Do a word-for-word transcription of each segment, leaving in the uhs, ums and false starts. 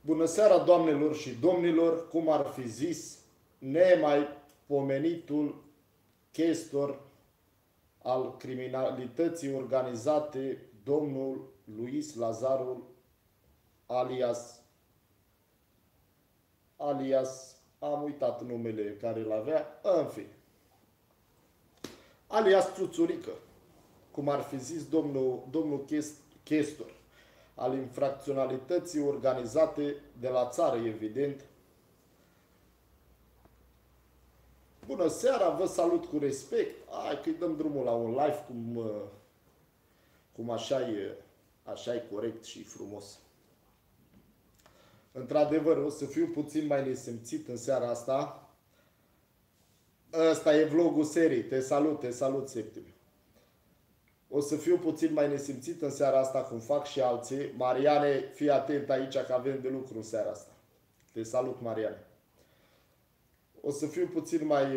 Bună seara, doamnelor și domnilor, cum ar fi zis nemaipomenitul chestor al criminalității organizate, domnul Luis Lazaru, alias, alias, am uitat numele care îl avea, în fine, alias Țuțurică, cum ar fi zis domnul, domnul chestor, al infracționalității organizate de la țară, evident. Bună seara, vă salut cu respect. Hai că-i dăm drumul la un live cum, cum așa e, așa e corect și frumos. Într-adevăr, o să fiu puțin mai nesimțit în seara asta. Ăsta e vlogul serii. Te salut, te salut, Septimiu. O să fiu puțin mai nesimțit în seara asta, cum fac și alții. Mariane, fii atent aici că avem de lucru în seara asta. Te salut, Mariane. O să fiu puțin mai...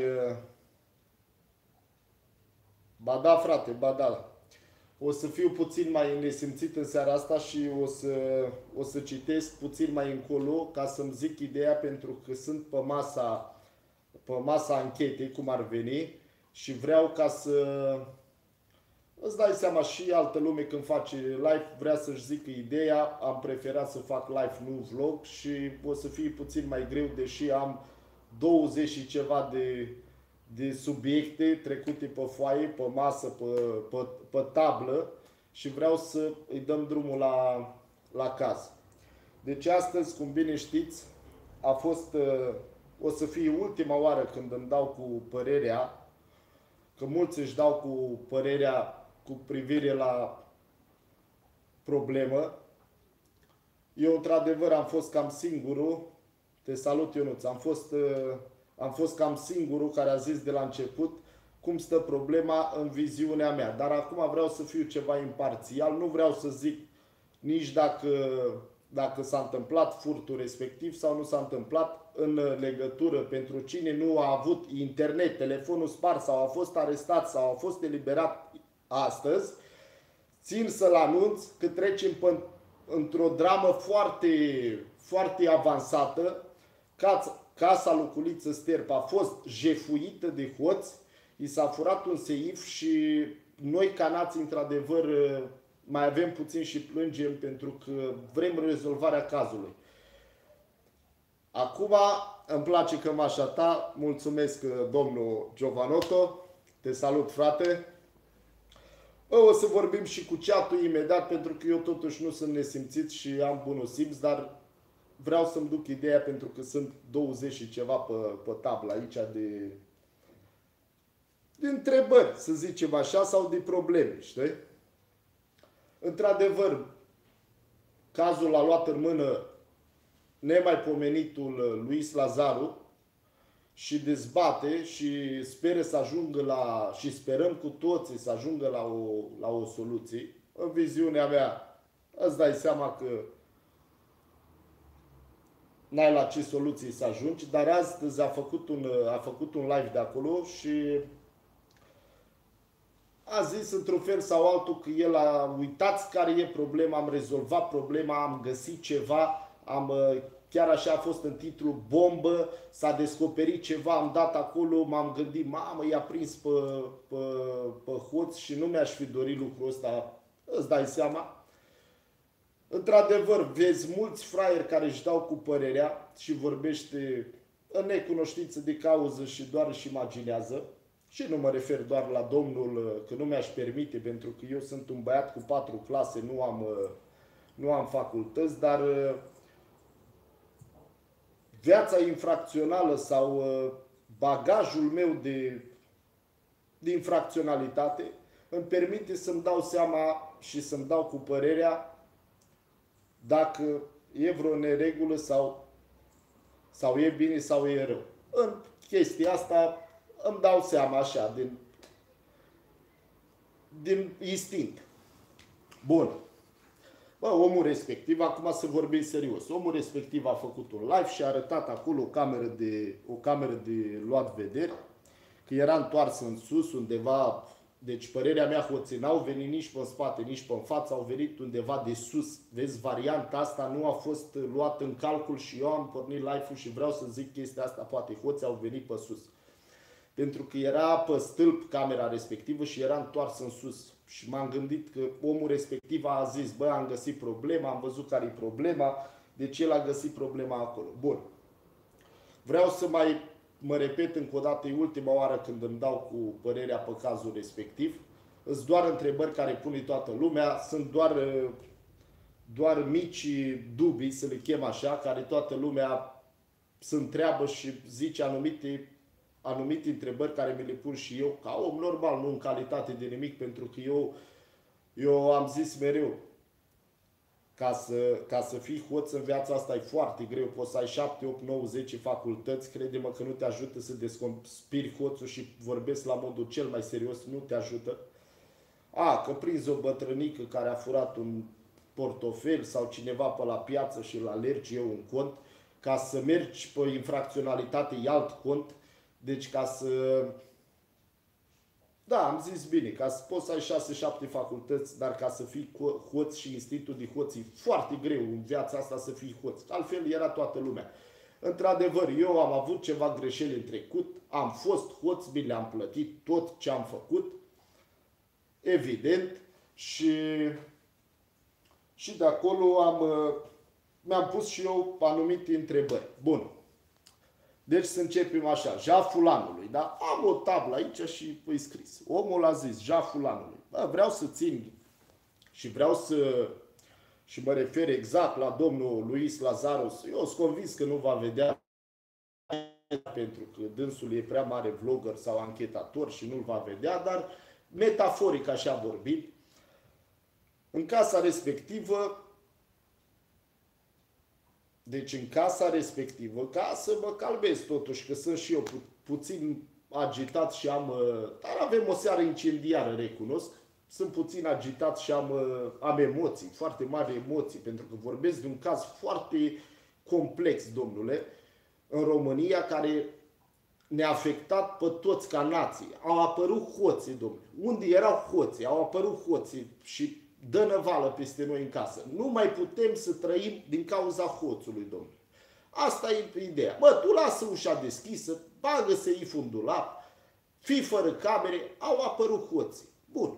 Ba da, frate, ba da. O să fiu puțin mai nesimțit în seara asta și o să, o să citesc puțin mai încolo ca să-mi zic ideea, pentru că sunt pe masa, pe masa anchetei, cum ar veni, și vreau ca să... Îți dai seama, și altă lume când face live vrea să-și zică ideea. Am preferat să fac live, nu vlog, și o să fie puțin mai greu, deși am douăzeci și ceva de, de subiecte trecute pe foaie, pe masă, pe, pe, pe tablă, și vreau să îi dăm drumul la, la caz. Deci astăzi, cum bine știți, a fost, o să fie ultima oară când îmi dau cu părerea, că mulți își dau cu părerea cu privire la problemă. Eu, într-adevăr, am fost cam singurul, te salut, Ionuț, am fost, am fost cam singurul care a zis de la început cum stă problema în viziunea mea. Dar acum vreau să fiu ceva imparțial, nu vreau să zic nici dacă, dacă s-a întâmplat furtul respectiv sau nu s-a întâmplat, în legătură pentru cine nu a avut internet, telefonul spart sau a fost arestat sau a fost eliberat astăzi. Țin să-l anunț că trecem într-o dramă foarte, foarte avansată. Casa lui Culiță Sterpa a fost jefuită de hoți, i s-a furat un seif și noi, ca nație, într-adevăr, mai avem puțin și plângem pentru că vrem rezolvarea cazului. Acum îmi place cămașa ta, mulțumesc, domnul Giovanotto, te salut, frate. O să vorbim și cu chat-ul imediat, pentru că eu totuși nu sunt nesimțit și am bunul simț, dar vreau să-mi duc ideea, pentru că sunt douăzeci și ceva pe, pe tablă aici de, de întrebări, să zicem așa, sau de probleme, știi? Într-adevăr, cazul a luat în mână nemaipomenitul Luis Lazaru și dezbate și speră să ajungă la, și sperăm cu toții să ajungă la o, la o soluție. În viziunea mea, îți dai seama că n-ai la ce soluții să ajungi, dar astăzi a făcut un, a făcut un live de acolo și a zis într-un fel sau altul că el a uitat care e problema, am rezolvat problema, am găsit ceva, am... Chiar așa a fost în titlu, bombă, s-a descoperit ceva, am dat acolo, m-am gândit, mamă, i-a prins pe, pe, pe hoț și nu mi-aș fi dorit lucrul ăsta, îți dai seama. Într-adevăr, vezi mulți fraieri care își dau cu părerea și vorbește în necunoștință de cauză și doar își imaginează. Și nu mă refer doar la domnul, că nu mi-aș permite, pentru că eu sunt un băiat cu patru clase, nu am, nu am facultăți, dar... viața infracțională sau bagajul meu de, de infracționalitate îmi permite să-mi dau seama și să-mi dau cu părerea dacă e vreo neregulă sau, sau e bine sau e rău. În chestia asta îmi dau seama așa, din, din instinct. Bun. Bă, omul respectiv, acum să vorbim serios, omul respectiv a făcut un live și a arătat acolo o cameră de, o cameră de luat vederi, că era întoarsă în sus, undeva Deci părerea mea, hoții n-au venit nici pe spate, nici pe în față, au venit undeva de sus. Vezi, varianta asta nu a fost luată în calcul și eu am pornit live-ul și vreau să zic chestia asta, poate hoții au venit pe sus. Pentru că era pe stâlp camera respectivă și era întoarsă în sus. Și m-am gândit că omul respectiv a zis, bă, am găsit problema, am văzut care e problema, deci el a găsit problema acolo. Bun. Vreau să mai mă repet încă o dată, e ultima oară când îmi dau cu părerea pe cazul respectiv. Sunt doar întrebări care pune toată lumea, sunt doar, doar mici dubii, să le chem așa, care toată lumea se întreabă și zice anumite, anumite întrebări care mi le pun și eu, ca om normal, nu în calitate de nimic, pentru că eu, eu am zis mereu, Ca să, ca să fii hoț în viața asta e foarte greu. Poți să ai șapte, opt, nouă, zece facultăți. Crede-mă că nu te ajută să desconspiri hoțul și vorbesc la modul cel mai serios. Nu te ajută. A, că prinzi o bătrânică care a furat un portofel sau cineva pe la piață și îl alergi eu un cont. Ca să mergi pe infracționalitate e alt cont. Deci ca să... Da, am zis bine, ca să poți să ai șase șapte facultăți, dar ca să fii hoț și instinctul de hoț e foarte greu în viața asta să fii hoț. Altfel era toată lumea. Într-adevăr, eu am avut ceva greșeli în trecut, am fost hoț, bine, le-am plătit tot ce am făcut, evident, și, și de acolo am, mi-am pus și eu anumite întrebări. Bun. Deci să începem așa, jaful anului, da? Am o tablă aici și îi scris. Omul a zis, jaful anului. Bă, vreau să țin și vreau să, și mă refer exact la domnul Luis Lazarus. Eu sunt convins că nu va vedea, pentru că dânsul e prea mare vlogger sau anchetator și nu-l va vedea, dar metaforic așa vorbind, în casa respectivă, Deci în casa respectivă, ca să mă calmez totuși, că sunt și eu pu puțin agitat și am... Dar avem o seară incendiară, recunosc. Sunt puțin agitat și am, am emoții, foarte mari emoții, pentru că vorbesc de un caz foarte complex, domnule, în România, care ne-a afectat pe toți ca nație. Au apărut hoții, domnule. Unde erau hoții? Au apărut hoții și... dă năvală peste noi în casă. Nu mai putem să trăim din cauza hoțului, domnule. Asta e ideea. Bă, tu lasă ușa deschisă, bagă seiful în dulap, fii fără camere, au apărut hoții. Bun.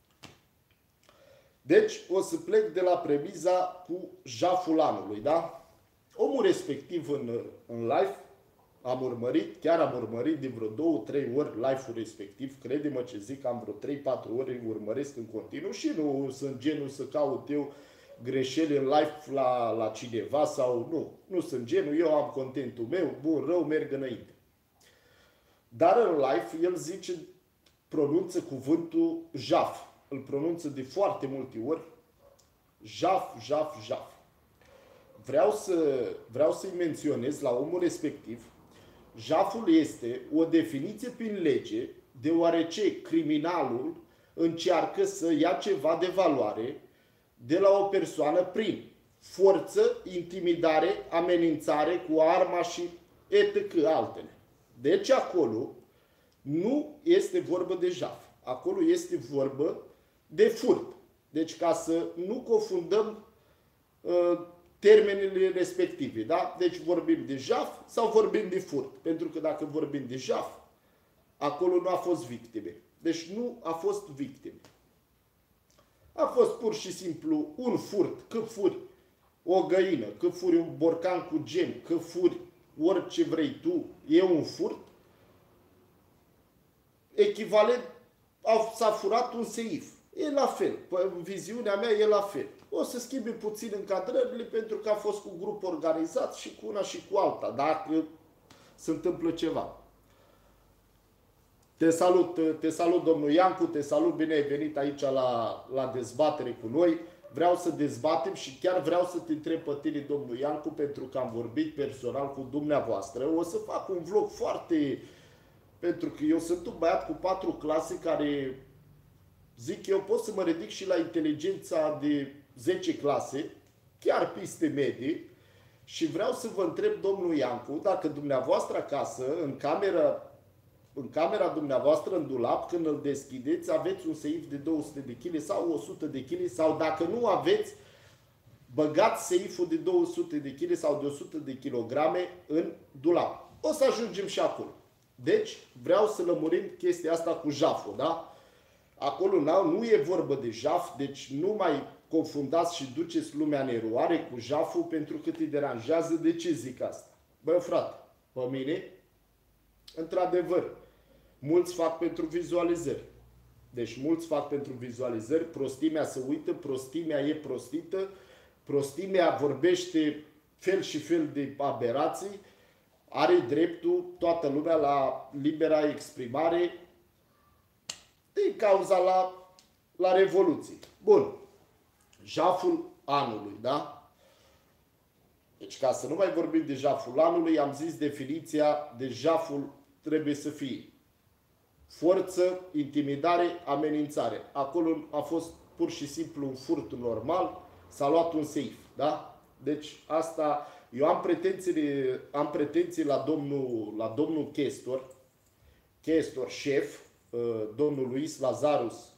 Deci o să plec de la premiza cu jaful anului, da? Omul respectiv în, în live, am urmărit, chiar am urmărit de vreo două trei ori live-ul respectiv. Crede-mă ce zic, am vreo trei patru ori urmăresc în continuu și nu sunt genul să caut eu greșeli în live la, la cineva sau nu. Nu sunt genul, eu am contentul meu, bun, rău, merg înainte. Dar în live el zice, pronunță cuvântul jaf. Îl pronunță de foarte multe ori. Jaf, jaf, jaf. Vreau să, vreau să-i menționez la omul respectiv. Jaful este o definiție prin lege, deoarece criminalul încearcă să ia ceva de valoare de la o persoană prin forță, intimidare, amenințare cu arma și et cetera altele. Deci acolo nu este vorbă de jaf. Acolo este vorbă de furt. Deci ca să nu confundăm uh, termenele respective, da? Deci vorbim de jaf sau vorbim de furt. Pentru că dacă vorbim de jaf, acolo nu a fost victime. Deci nu a fost victime. A fost pur și simplu un furt, că furi o găină, că furi un borcan cu gem, că furi orice vrei tu, e un furt. Echivalent, s-a furat un seif. E la fel. În viziunea mea e la fel. O să schimbe puțin încadrările pentru că a fost cu grup organizat și cu una și cu alta. Dacă se întâmplă ceva. Te salut, te salut domnul Iancu, te salut, bine ai venit aici la, la dezbatere cu noi. Vreau să dezbatem și chiar vreau să te întreb pe tine, domnul Iancu, pentru că am vorbit personal cu dumneavoastră. O să fac un vlog foarte... Pentru că eu sunt un băiat cu patru clase care... Zic eu, pot să mă ridic și la inteligența de zece clase, chiar peste medie, și vreau să vă întreb, domnul Iancu, dacă dumneavoastră acasă, în camera în camera dumneavoastră, în dulap, când îl deschideți, aveți un seif de două sute de kilograme sau o sută de kilograme sau dacă nu aveți, băgați seiful de două sute de kilograme sau de o sută de kilograme în dulap. O să ajungem și acolo. Deci, vreau să lămurim chestia asta cu jaful, da? Acolo nu e vorbă de jaf, deci nu mai confundați și duceți lumea în eroare cu jaful pentru că te deranjează. De ce zic asta? Bă, frate, pe mine, într-adevăr, mulți fac pentru vizualizări. Deci mulți fac pentru vizualizări, prostimea se uită, prostimea e prostită, prostimea vorbește fel și fel de aberații, are dreptul toată lumea la libera exprimare din cauza la, la revoluție. Bun. Jaful anului, da? Deci ca să nu mai vorbim de jaful anului, am zis definiția de jaful trebuie să fie forță, intimidare, amenințare. Acolo a fost pur și simplu un furt normal, s-a luat un seif, da? Deci asta, eu am pretenții, am pretenții la domnul, la domnul Chestor, Chestor, șef, domnul Luis Lazarus,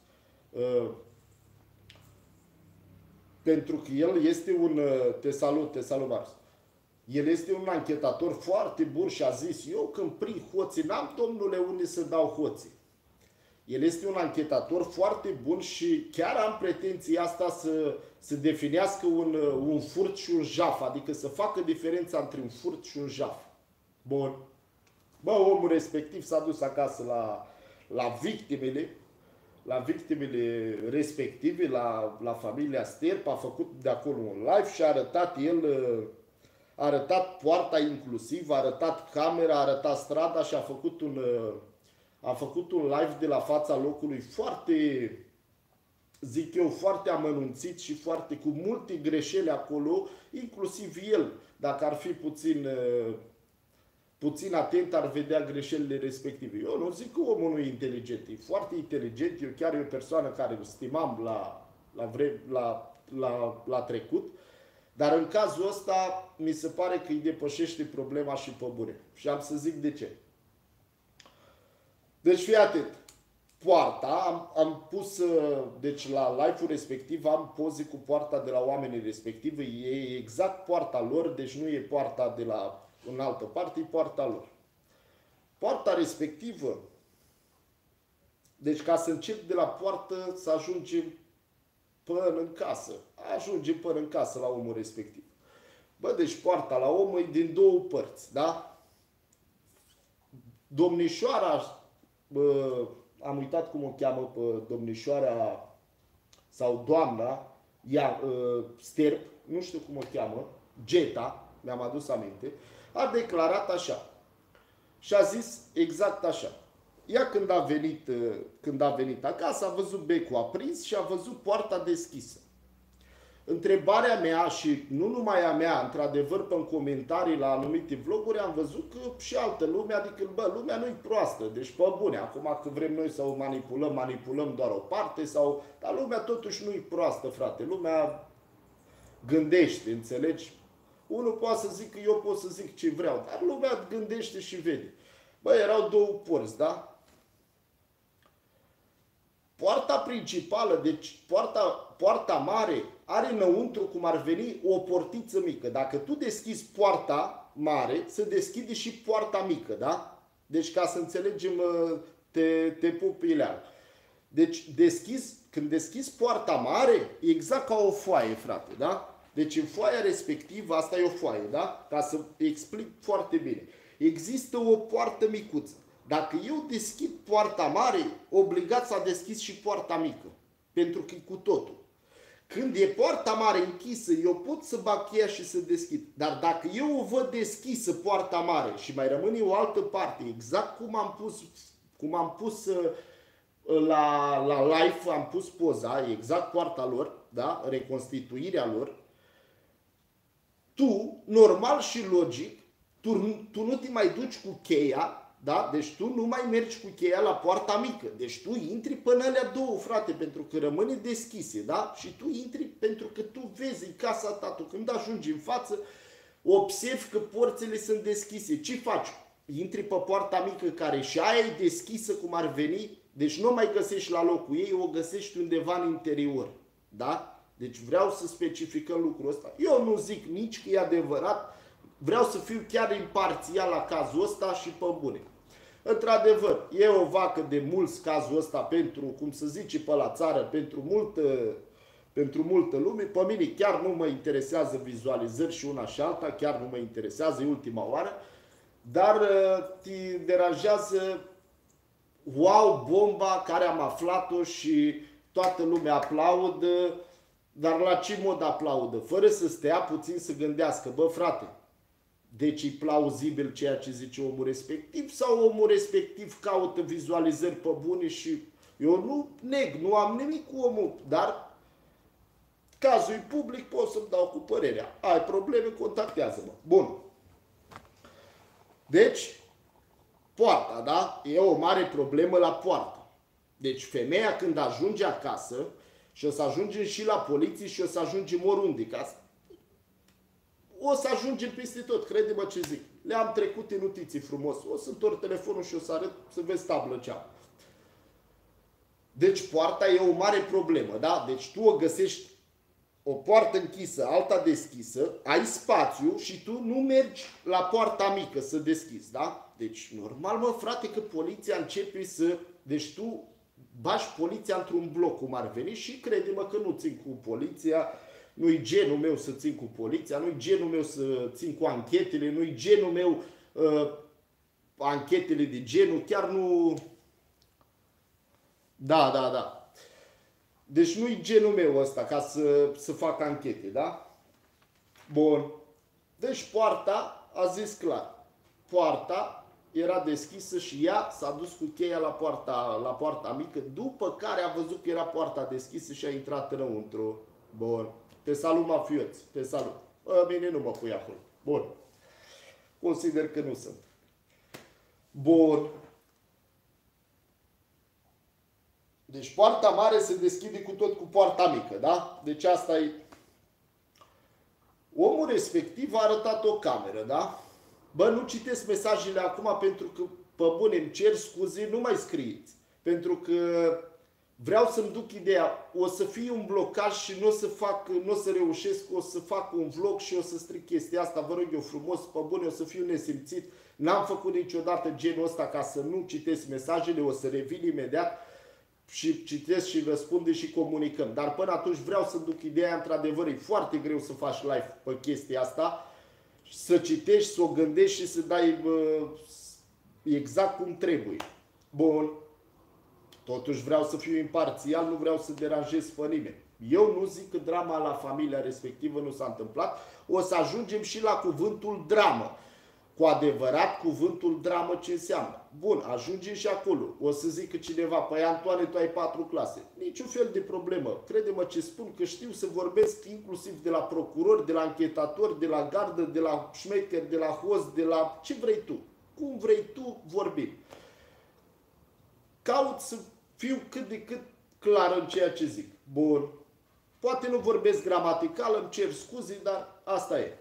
pentru că el este un, te salut, te salut, Mars. El este un anchetator foarte bun și a zis, eu când prind hoții, n-am, domnule, unde să dau hoții. El este un anchetator foarte bun și chiar am pretenția asta să, să definească un, un furt și un jaf, adică să facă diferența între un furt și un jaf. Bun. Bă, omul respectiv s-a dus acasă la, la victimele, la victimele respective, la, la familia Sterp, a făcut de acolo un live și a arătat el, a arătat poarta inclusiv, a arătat camera, a arătat strada și a făcut un, a făcut un live de la fața locului foarte, zic eu, foarte amănunțit și foarte cu multe greșeli acolo, inclusiv el, dacă ar fi puțin... puțin atent, ar vedea greșelile respective. Eu nu zic că omul nu e inteligent, e foarte inteligent, eu chiar e o persoană care îl stimam la, la, vre, la, la, la trecut, dar în cazul ăsta mi se pare că îi depășește problema și pe bune. Și am să zic de ce. Deci fii atent. Poarta, am, am pus, deci la live-ul respectiv am poze cu poarta de la oamenii respectivi, e exact poarta lor, deci nu e poarta de la în altă parte, e poarta lor. Poarta respectivă, deci ca să încep de la poartă să ajungem până în casă. Ajungem până în casă la omul respectiv. Bă, deci poarta la om e din două părți, da? Domnișoara, bă, am uitat cum o cheamă pe domnișoara sau doamna, ea, Sterp, nu știu cum o cheamă, Geta, mi-am adus aminte, a declarat așa și a zis exact așa. Ea când a venit, când a venit acasă, a văzut becul aprins și a văzut poarta deschisă. Întrebarea mea și nu numai a mea, într-adevăr, pe în comentarii la anumite vloguri am văzut că și altă lume, adică, bă, lumea nu-i proastă, deci pe bune, acum că vrem noi să o manipulăm, manipulăm doar o parte, sau, dar lumea totuși nu-i proastă, frate, lumea gândește, înțelegi? Unul poate să zic că eu pot să zic ce vreau, dar lumea gândește și vede. Bă, erau două porți, da? Poarta principală, deci poarta, poarta mare, are înăuntru, cum ar veni, o portiță mică. Dacă tu deschizi poarta mare, se deschide și poarta mică, da? Deci ca să înțelegem, te, te pup Ilean. Deci deschizi, când deschizi poarta mare, e exact ca o foaie, frate, da? Deci în foaia respectivă, asta e o foaie, da? Ca să explic foarte bine. Există o poartă micuță. Dacă eu deschid poarta mare, obligat să deschis și poarta mică. Pentru că e cu totul. Când e poarta mare închisă, eu pot să bag cheia și să deschid. Dar dacă eu o văd deschisă poarta mare și mai rămâne o altă parte, exact cum am pus, cum am pus la, la live, am pus poza, exact poarta lor, da? Reconstituirea lor, tu, normal și logic, tu, tu nu te mai duci cu cheia, da? Deci tu nu mai mergi cu cheia la poarta mică. Deci tu intri până alea două, frate, pentru că rămâne deschise, da? Și tu intri pentru că tu vezi, e casa ta, tu când ajungi în față, observi că porțile sunt deschise. Ce faci? intri pe poarta mică care și aia e deschisă cum ar veni, deci nu o mai găsești la locul ei, o găsești undeva în interior. Da? Deci vreau să specificăm lucrul ăsta. Eu nu zic nici că e adevărat, vreau să fiu chiar imparțial la cazul ăsta și pe bune. Într-adevăr, e o vacă de mulți cazul ăsta pentru, cum să zice pe la țară, pentru multă, pentru multă lume. Pe mine chiar nu mă interesează vizualizări și una și alta, chiar nu mă interesează, e ultima oară. Dar te deranjează, wow, bomba care am aflat-o și toată lumea aplaudă, dar la ce mod aplaudă? Fără să stea puțin să gândească, bă frate, deci e plauzibil ceea ce zice omul respectiv sau omul respectiv caută vizualizări pe bune și eu nu neg, nu am nimic cu omul, dar cazul e public, pot să-mi dau cu părerea. Ai probleme, contactează-mă. Bun. Deci, poarta, da? E o mare problemă la poartă. Deci femeia când ajunge acasă și o să ajungem și la poliție și o să ajungem oriunde, ca o să ajungem peste tot, crede-mă ce zic. Le-am trecut în notiții frumos. O să întorc telefonul și o să arăt să vezi tablă ce am. Deci poarta e o mare problemă, da? Deci tu o găsești o poartă închisă, alta deschisă, ai spațiu și tu nu mergi la poarta mică să deschizi, da? Deci normal, mă, frate, că poliția începe să... Deci tu bași poliția într-un bloc, cum ar veni, și crede-mă că nu țin cu poliția, nu-i genul meu să țin cu poliția, nu-i genul meu să țin cu anchetele, nu-i genul meu uh, anchetele de genul, chiar nu... Da, da, da. Deci nu-i genul meu ăsta ca să, să fac anchete, da? Bun. Deci poarta a zis clar. Poarta era deschisă și ea s-a dus cu cheia la poarta, la poarta mică, după care a văzut că era poarta deschisă și a intrat înăuntru. Bun. Te salut, mafioți. Te salut. Bă, bine, nu mă pui acolo. Bun. Consider că nu sunt. Bun. Deci poarta mare se deschide cu tot cu poarta mică, da? Deci asta e... Omul respectiv a arătat o cameră, da? Bă, nu citesc mesajele acum pentru că, pe bune, îmi cer scuze, nu mai scrieți. Pentru că vreau să-mi duc ideea, o să fie un blocaj și nu o să fac, nu o să reușesc, o să fac un vlog și o să stric chestia asta, vă rog eu frumos, pe bune, o să fiu nesimțit. N-am făcut niciodată genul ăsta ca să nu citesc mesajele, o să revin imediat și citesc și răspunde și comunicăm. Dar până atunci vreau să duc ideea, într-adevăr, e foarte greu să faci live pe chestia asta, să citești, să o gândești și să dai uh, exact cum trebuie. Bun. Totuși vreau să fiu imparțial, nu vreau să deranjez pe nimeni. Eu nu zic că drama la familia respectivă nu s-a întâmplat. O să ajungem și la cuvântul dramă. Cu adevărat, cuvântul dramă ce înseamnă? Bun, ajungem și acolo. O să zică cineva, păi Antoane, tu ai patru clase. Niciun fel de problemă. Crede-mă ce spun, că știu să vorbesc inclusiv de la procurori, de la anchetatori, de la gardă, de la șmecher, de la host, de la ce vrei tu. Cum vrei tu, vorbim. Caut să fiu cât de cât clar în ceea ce zic. Bun. Poate nu vorbesc gramatical, îmi cer scuze, dar asta e.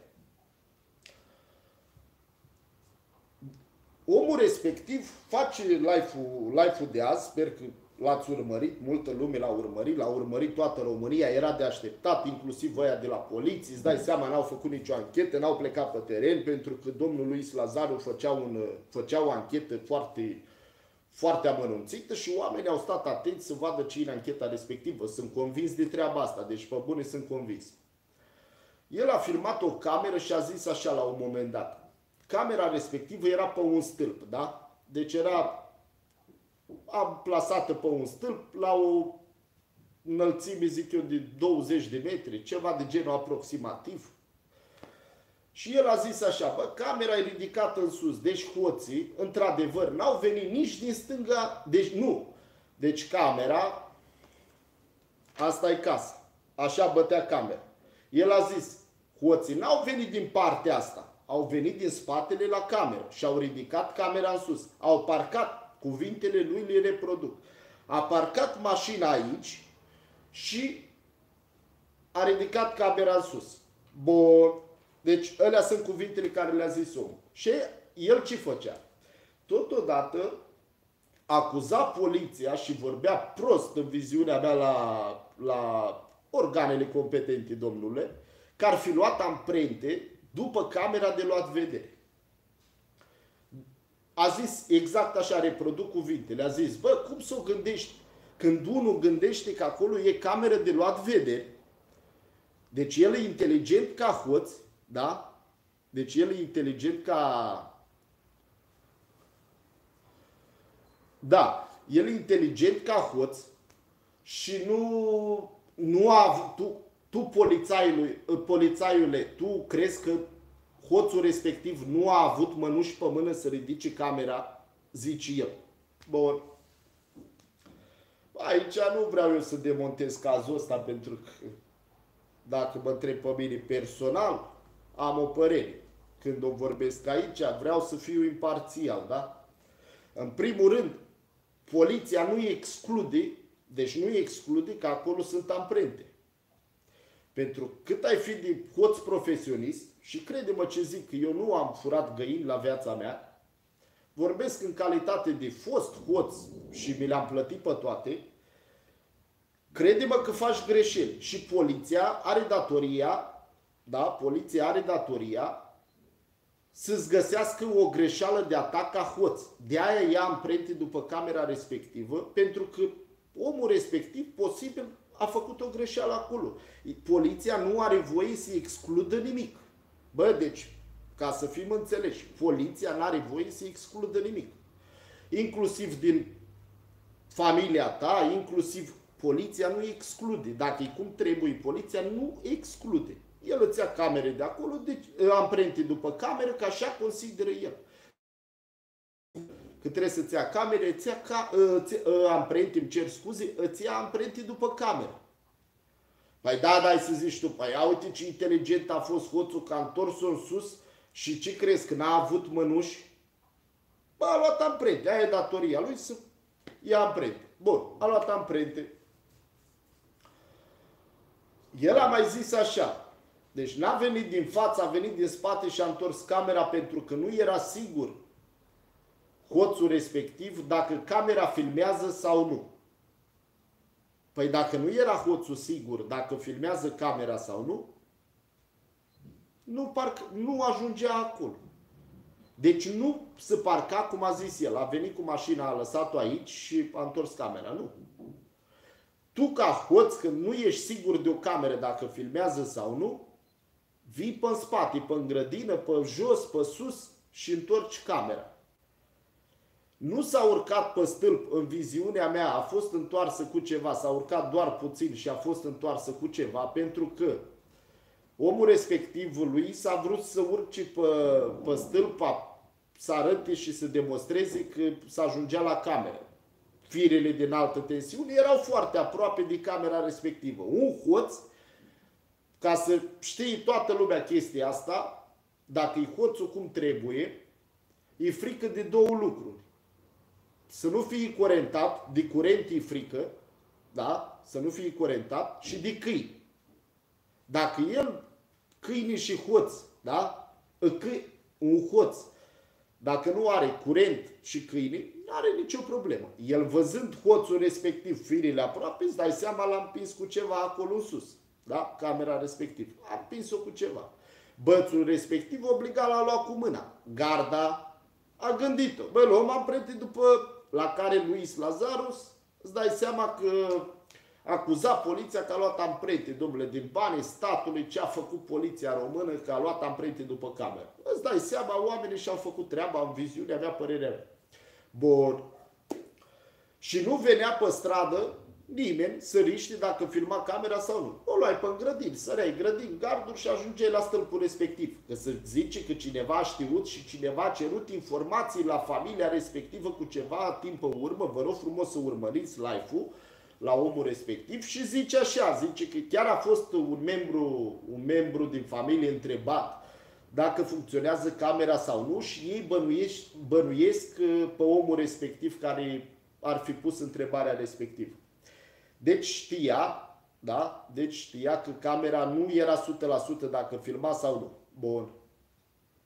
Omul respectiv face live-ul live de azi, sper că l-ați urmărit, multă lume l-a urmărit, l-a urmărit toată România, era de așteptat, inclusiv ăia de la poliție, îți dai seama, n-au făcut nicio anchetă, n-au plecat pe teren, pentru că domnul Luis Lazaru făcea, un, făcea o anchetă foarte, foarte amănunțită și oamenii au stat atenți să vadă ce e în ancheta respectivă. Sunt convins de treaba asta, deci pe bune sunt convins. El a filmat o cameră și a zis așa la un moment dat. Camera respectivă era pe un stâlp, da? Deci era plasată pe un stâlp la o înălțime, zic eu, de douăzeci de metri, ceva de genul aproximativ. Și el a zis așa, bă, camera e ridicată în sus, deci hoții, într-adevăr, n-au venit nici din stânga, deci nu. Deci camera, asta e casa, așa bătea camera. El a zis, hoții n-au venit din partea asta. Au venit din spatele la cameră și au ridicat camera în sus. Au parcat, cuvintele lui le reproduc. A parcat mașina aici și a ridicat camera în sus. Bun. Deci ălea sunt cuvintele care le-a zis omul. Și el ce făcea? totodată acuza poliția și vorbea prost în viziunea mea la, la organele competente, domnule, că ar fi luat amprente după camera de luat vedere. A zis exact așa, reproduc cuvintele, a zis, bă, cum să o gândești? Când unul gândește că acolo e cameră de luat vedere, deci el e inteligent ca hoț, da? Deci el e inteligent ca... Da, el e inteligent ca hoț și nu, nu a avut... Tu, tu polițaiule, polițaiule, tu crezi că hoțul respectiv nu a avut mănuși pe mână să ridice camera, zice el. Bun. Aici nu vreau eu să demontez cazul ăsta, pentru că dacă mă întreb pe mine personal, am o părere. Când o vorbesc aici, vreau să fiu imparțial, da? În primul rând, poliția nu exclude, deci nu exclude că acolo sunt amprente. Pentru cât ai fi de hoț profesionist, și crede-mă ce zic, că eu nu am furat găini la viața mea, vorbesc în calitate de fost hoț și mi le-am plătit pe toate, crede-mă că faci greșeli. Și poliția are datoria, da, poliția are datoria să-ți găsească o greșeală de atac ca hoț. De aia ia amprente după camera respectivă, pentru că omul respectiv, posibil, a făcut o greșeală acolo. Poliția nu are voie să excludă nimic. Bă, deci, ca să fim înțeleși, poliția nu are voie să excludă nimic. Inclusiv din familia ta, inclusiv poliția nu exclude. Dacă e cum trebuie, poliția nu exclude. El îți ia camere de acolo, deci amprente după cameră, că așa consideră el. Că trebuie să-ți ia camere, îți ia ca, îți, amprente, îmi cer scuze, îți ia amprente după cameră. Păi da, dai să zici tu, păi ia uite ce inteligent a fost hoțul, că a întors-o în sus și ce crezi, că n-a avut mănuși? Bă, a luat amprente, aia e datoria lui să ia amprente. Bun, a luat amprente. El a mai zis așa, deci n-a venit din față, a venit din spate și a întors camera pentru că nu era sigur hoțul respectiv dacă camera filmează sau nu. Păi dacă nu era hoțul sigur dacă filmează camera sau nu, nu, parc, nu ajungea acolo. Deci nu se parca cum a zis el. A venit cu mașina, a lăsat-o aici și a întors camera. Nu. Tu ca hoț, când nu ești sigur de o cameră dacă filmează sau nu, vii pe în spate, pe în grădină, pe jos, pe sus și întorci camera. Nu s-a urcat pe stâlp, în viziunea mea, a fost întoarsă cu ceva, s-a urcat doar puțin și a fost întoarsă cu ceva, pentru că omul respectivului s-a vrut să urce pe, pe stâlp, să arate și să demonstreze că s-ajungea la cameră. Firele de înaltă tensiune erau foarte aproape de camera respectivă. Un hoț, ca să știe toată lumea chestia asta, dacă e hoțul cum trebuie, e frică de două lucruri. Să nu fie curentat, de curent e frică, da? Să nu fie curentat, și de câini. Dacă el, câine și hoț, da? Un hoț, dacă nu are curent și câine, nu are nicio problemă. El, văzând hoțul respectiv, firele aproape, îți dai seama, l-a împins cu ceva acolo în sus, da? Camera respectivă. A împins-o cu ceva. Bățul respectiv obliga l-a luat cu mâna. Garda a gândit-o. Bă, luăm amprente după... La care Luis Lazarus, îți dai seama că acuza poliția că a luat amprente, domnule, din banii statului, ce a făcut poliția română, că a luat amprente după cameră. Îți dai seama, oamenii și-au făcut treaba în viziunea mea, părerea mea. Bun. Și nu venea pe stradă nimeni să riște dacă filma camera sau nu. O luai pe grădini, săreai grădini, garduri și ajungeai la stâlpul respectiv. Că să zice că cineva a știut și cineva a cerut informații la familia respectivă cu ceva timp în urmă, vă rog frumos să urmăriți live-ul la omul respectiv și zice așa, zice că chiar a fost un membru, un membru din familie întrebat dacă funcționează camera sau nu și ei bănuiesc, bănuiesc pe omul respectiv care ar fi pus întrebarea respectivă. Deci știa, da? Deci știa că camera nu era o sută la sută dacă filma sau nu. Bun.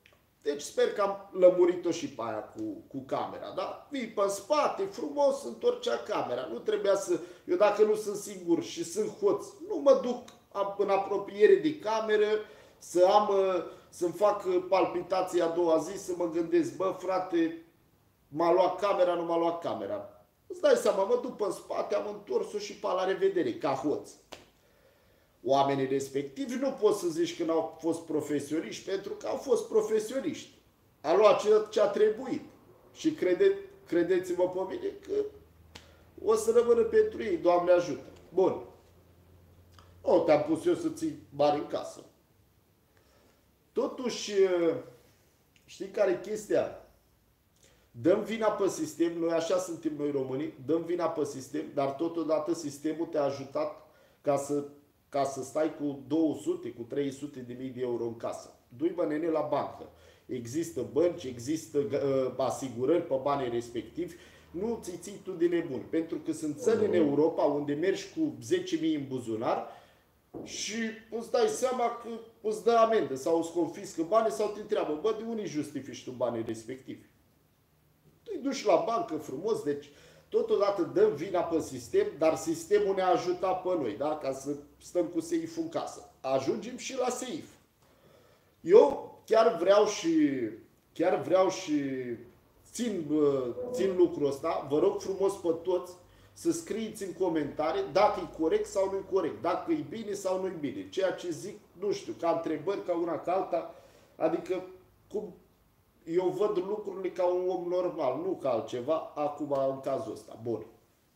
Deci sper că am lămurit-o și pe aia cu, cu camera, da? Vii pe spate, frumos, întorcea camera. Nu trebuia să... Eu dacă nu sunt sigur și sunt hoț, nu mă duc în apropiere de cameră, să am, să-mi fac palpitații a doua zi, să mă gândesc, bă, frate, m-a luat camera, nu m-a luat camera. Îți dai seama, mă duc pe spate, am întors-o și pe la revedere, ca hoț. Oamenii respectivi nu poți să zici că n-au fost profesioniști, pentru că au fost profesioniști. A luat ce, ce a trebuit. Și crede, credeți-mă pe mine că o să rămână pentru ei, Doamne ajută. Bun. O, te-am pus eu să ții bani în casă. Totuși, știi care e chestia? Dăm vina pe sistem, noi așa suntem noi românii, dăm vina pe sistem, dar totodată sistemul te-a ajutat ca să, ca să stai cu două sute, cu trei sute de mii de euro în casă. Du-i, bă, nene, la bancă. Există bănci, există uh, asigurări pe banii respectivi, nu ți ții tu de nebun. Pentru că sunt țări în Europa unde mergi cu zece mii în buzunar și îți dai seama că îți dă amendă sau îți confiscă banii sau te întreabă, bă, de unde justifici tu banii respectivi? Tu îi duci la bancă frumos, deci totodată dăm vina pe sistem, dar sistemul ne-a ajutat pe noi, da? Ca să stăm cu seiful în casă. Ajungem și la seif. Eu chiar vreau și, chiar vreau și țin, țin lucrul ăsta, vă rog frumos pe toți să scrieți în comentarii dacă e corect sau nu e corect, dacă e bine sau nu e bine. Ceea ce zic, nu știu, ca întrebări, ca una, ca alta, adică cum eu văd lucrurile ca un om normal, nu ca altceva, acum în cazul ăsta. Bun.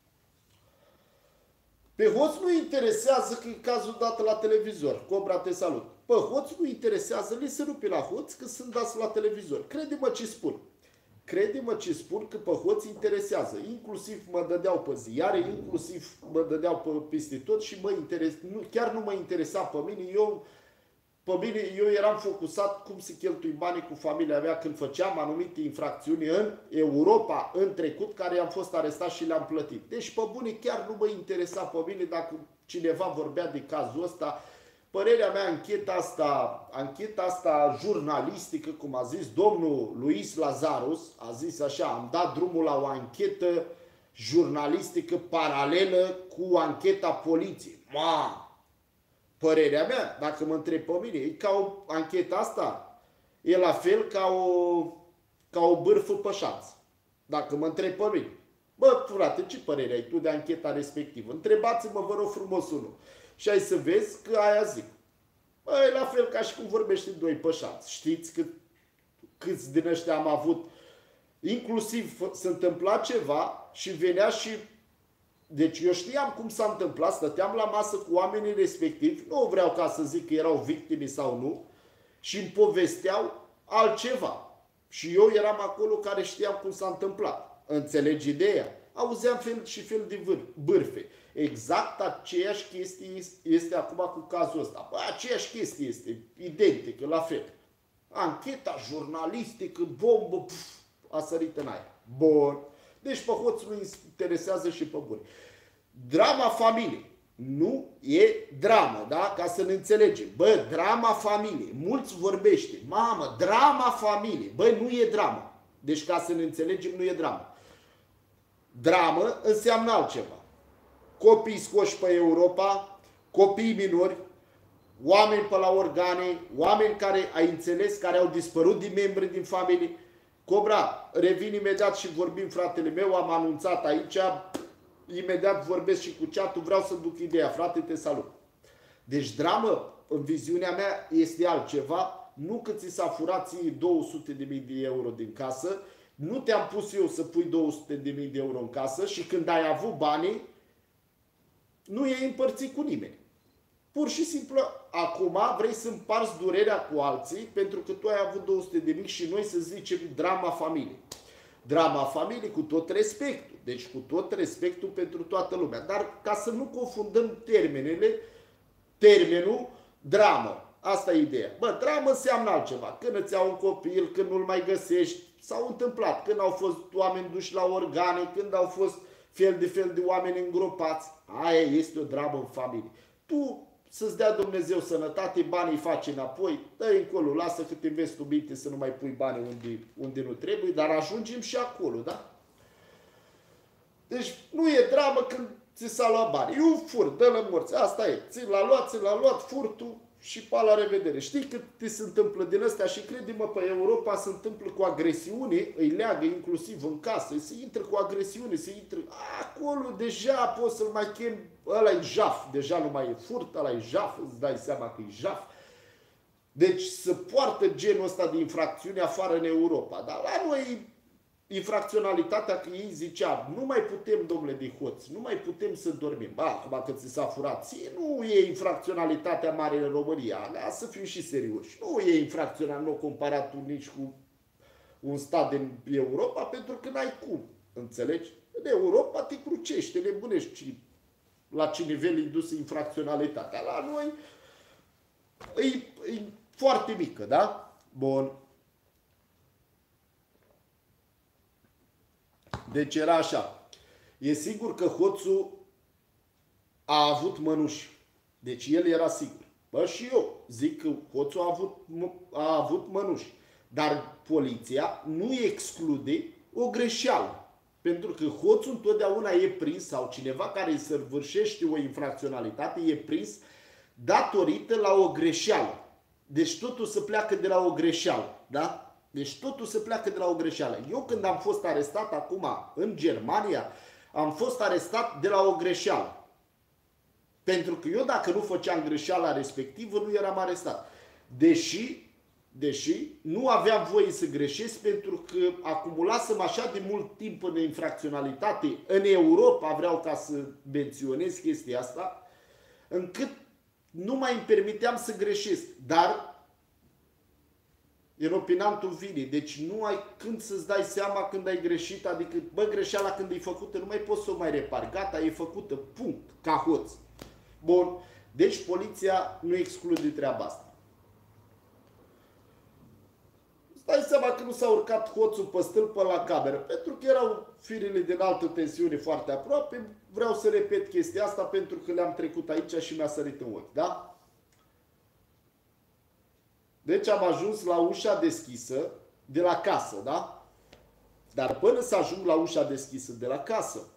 Pe hoț nu interesează că e cazul dat la televizor. Cobra, te salut. Pe hoț nu interesează, le se rupe la hoț că sunt dați la televizor. Crede-mă ce spun. Crede-mă ce spun că pe hoț interesează. Inclusiv mă dădeau pe ziare, inclusiv mă dădeau pe peste tot și mă interes, nu, chiar nu mă interesa pe mine. Eu, pe mine, eu eram focusat cum să cheltui banii cu familia mea când făceam anumite infracțiuni în Europa, în trecut, care am fost arestat și le-am plătit. Deci, pe bune, chiar nu mă interesa pe mine dacă cineva vorbea de cazul ăsta. Părerea mea, ancheta asta, ancheta asta jurnalistică, cum a zis domnul Luis Lazarus, a zis așa, am dat drumul la o anchetă jurnalistică paralelă cu ancheta poliției. Ma! Părerea mea, dacă mă întreb pe mine, e ca o anchetă asta, e la fel ca o, ca o bârfă pe șanț. Dacă mă întreb pe mine. Bă, frate, ce părere ai tu de ancheta respectivă? Întrebați-mă, vă rog frumos, unul. Și ai să vezi că aia zic. Bă, e la fel ca și cum vorbește doi pe șanț. Știți cât, câți din ăștia am avut, inclusiv se întâmpla ceva și venea și... Deci eu știam cum s-a întâmplat, stăteam la masă cu oamenii respectivi, nu vreau ca să zic că erau victime sau nu, și îmi povesteau altceva. Și eu eram acolo care știam cum s-a întâmplat. Înțelegi ideea? Auzeam fel și fel de bârfe. Exact aceeași chestie este acum cu cazul ăsta. Bă, aceeași chestie este identică, la fel. Ancheta jurnalistică, bombă, pf, a sărit în aer. Bun. Deci pe hoț nu interesează și pe buni. Drama familiei. Nu e dramă, da? Ca să ne înțelegem. Bă, drama familiei. Mulți vorbește. Mamă, drama familiei. Bă, nu e dramă. Deci ca să ne înțelegem, nu e dramă. Dramă înseamnă altceva. Copii scoși pe Europa, copii minori, oameni pe la organe, oameni care, ai înțeles, care au dispărut din membri din familie. Cobra, revin imediat și vorbim, fratele meu, am anunțat aici, imediat vorbesc și cu chat-ul, vreau să duc ideea, frate, te salut. Deci dramă, în viziunea mea, este altceva, nu că ți s-a furat ție două sute de mii de euro din casă, nu te-am pus eu să pui două sute de mii de euro în casă și când ai avut banii, nu i-ai împărțit cu nimeni. Pur și simplu, acum vrei să împarți durerea cu alții pentru că tu ai avut două sute de mii și noi să zicem drama familiei. Drama familiei cu tot respectul. Deci cu tot respectul pentru toată lumea. Dar ca să nu confundăm termenele, termenul dramă. Asta e ideea. Bă, dramă înseamnă altceva. Când îți iau un copil, când nu-l mai găsești, s-au întâmplat. Când au fost oameni duși la organe, când au fost fel de fel de oameni îngropați. Aia este o dramă în familie. Tu să-ți dea Dumnezeu sănătate, banii îi faci înapoi, dă încolo, lasă că te înveți tu bine să nu mai pui bani unde, unde nu trebuie, dar ajungem și acolo, da? Deci nu e dramă când ți s-a luat bani. E un furt, dă-l morți, asta e. Ți l-a luat, ți l-a luat furtul și pa la revedere. Știi cât ți se întâmplă din astea și crede-mă, pe Europa se întâmplă cu agresiune, îi leagă inclusiv în casă, se intră cu agresiune, se intră acolo, deja poți să-l mai chem, ăla e jaf, deja nu mai e furt, ăla e jaf, îți dai seama că e jaf. Deci se poartă genul ăsta de infracțiune afară în Europa, dar la noi infracționalitatea, că ei zicea, nu mai putem, domnule de hoț, nu mai putem să dormim. Ba, acum că ți s-a furat ție, nu e infracționalitatea mare în România, da, să fiu și serioși. Nu e infracțional, nu comparat tu nici cu un stat din Europa, pentru că n-ai cum, înțelegi? În Europa te crucești, te nebunești la ce nivel e dus infracționalitatea. La noi e, e foarte mică, da? Bun. Deci era așa. E sigur că hoțul a avut mănuși. Deci el era sigur. Bă, și eu zic că hoțul a avut, a avut mănuși. Dar poliția nu exclude o greșeală. Pentru că hoțul întotdeauna e prins, sau cineva care săvârșește o infracționalitate e prins datorită la o greșeală. Deci totul se pleacă de la o greșeală. Da? Deci totul se pleacă de la o greșeală. Eu când am fost arestat acum în Germania, am fost arestat de la o greșeală. Pentru că eu dacă nu făceam greșeala respectivă, nu eram arestat. Deși, deși nu aveam voie să greșesc, pentru că acumulasem așa de mult timp în infracționalitate în Europa, vreau ca să menționez chestia asta, încât nu mai îmi permiteam să greșesc. Dar inopinantul vine. Deci nu ai când să-ți dai seama când ai greșit, adică, bă, greșeala când e făcută, nu mai poți să o mai repari. Gata, e făcută, punct, ca hoț. Bun. Deci poliția nu exclude treaba asta. Îți dai seama că nu s-a urcat hoțul pe stâlpă la cameră, pentru că erau firele de înaltă tensiune foarte aproape. Vreau să repet chestia asta pentru că le-am trecut aici și mi-a sărit în ochi, da? Deci am ajuns la ușa deschisă de la casă, da? Dar până să ajung la ușa deschisă de la casă,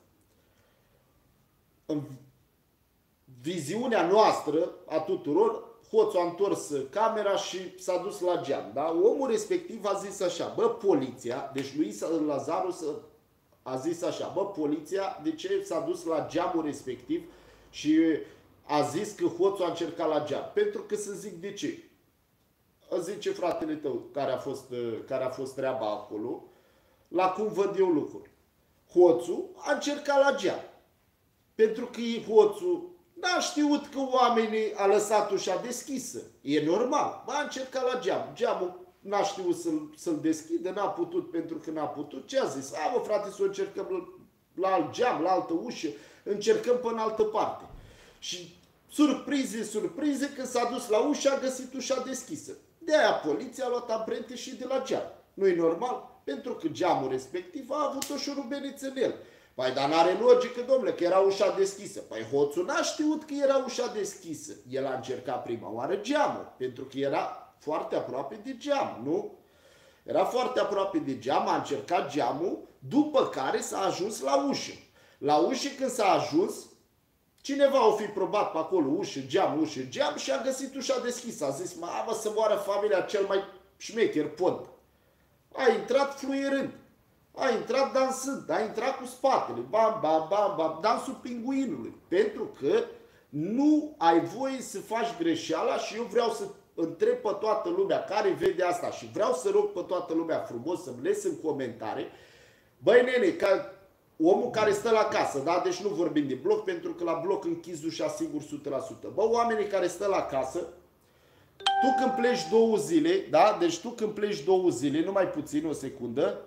în viziunea noastră a tuturor, hoțul a întors camera și s-a dus la geam, da? Omul respectiv a zis așa, bă, poliția, deci lui Lazaru a zis așa, bă, poliția, de ce s-a dus la geamul respectiv și a zis că hoțul a încercat la geam? Pentru că să zic de ce. Zice fratele tău care a fost, care a fost treaba acolo, la cum văd eu lucruri. Hoțul a încercat la geam. Pentru că hoțul n-a știut că oamenii a lăsat ușa deschisă. E normal. A încercat la geam. Geamul n-a știut să-l să deschidă, n-a putut pentru că n-a putut. Ce a zis? A, bă, frate, să o încercăm la alt geam, la altă ușă. Încercăm până în altă parte. Și surprize, surprize, când s-a dus la ușă, a găsit ușa deschisă. De aia poliția a luat amprente și de la geam. Nu-i normal? Pentru că geamul respectiv a avut o șurubeniță în el. Păi, dar n-are logică, domnule, că era ușa deschisă. Păi, hoțul n-a știut că era ușa deschisă. El a încercat prima oară geamul, pentru că era foarte aproape de geam, nu? Era foarte aproape de geam, a încercat geamul, după care s-a ajuns la ușă. La ușă, când s-a ajuns, cineva o fi probat pe acolo, ușă, geam, ușă, geam și a găsit ușa deschisă. A zis, mă, să moară familia cel mai șmecher pont. A intrat fluierând, a intrat dansând, a intrat cu spatele, bam, bam, bam, bam, dansul pinguinului. Pentru că nu ai voie să faci greșeala și eu vreau să întreb pe toată lumea care vede asta și vreau să rog pe toată lumea frumos să-mi les în comentarii, băi nene, ca omul care stă la casă, da? Deci nu vorbim de bloc, pentru că la bloc închizi ușa sigur o sută la sută. Bă, oamenii care stă la casă, tu când pleci două zile, da? Deci tu când pleci două zile, numai puțin, o secundă,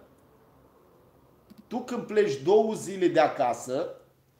tu când pleci două zile de acasă,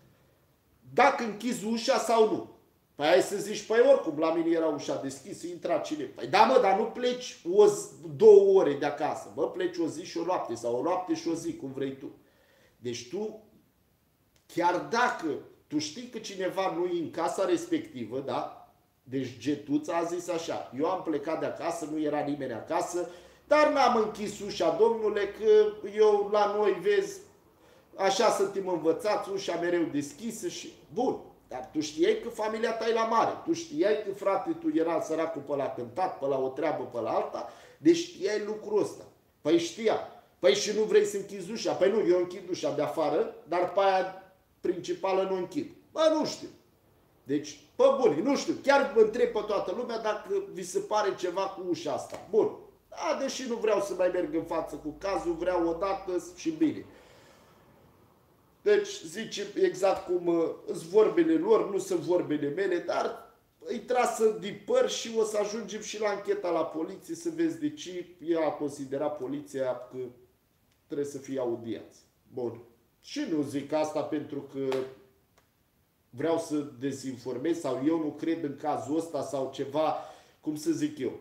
dacă închizi ușa sau nu. Păi ai să zici, păi oricum, la mine era ușa deschisă, intra cine. Păi da, mă, dar nu pleci o zi, două ore de acasă. Bă, pleci o zi și o noapte, sau o noapte și o zi, cum vrei tu. Deci tu, chiar dacă tu știi că cineva nu e în casa respectivă, da? Deci Getuța a zis așa, eu am plecat de acasă, nu era nimeni acasă, dar n-am închis ușa, domnule, că eu la noi, vezi, așa suntem învățați, ușa mereu deschisă și... Bun, dar tu știai că familia ta e la mare, tu știai că frate, tu era săracul pe la cântat, pe la o treabă, pe la alta, deci știai lucrul ăsta. Păi știa. Păi și nu vrei să închizi ușa? Păi nu, eu închid ușa de afară, dar pe aia principală nu închid. Bă, nu știu. Deci, pe bune, nu știu, chiar întreb pe toată lumea dacă vi se pare ceva cu ușa asta. Bun. Da, deși nu vreau să mai merg în față cu cazul, vreau odată și bine. Deci, zice exact cum sunt vorbele lor, nu sunt vorbele mele, dar îi trasă din păr și o să ajungem și la ancheta la poliție să vezi de ce ea a considerat poliția că trebuie să fie audiați. Bun. Și nu zic asta pentru că vreau să dezinformez sau eu nu cred în cazul ăsta sau ceva, cum să zic eu.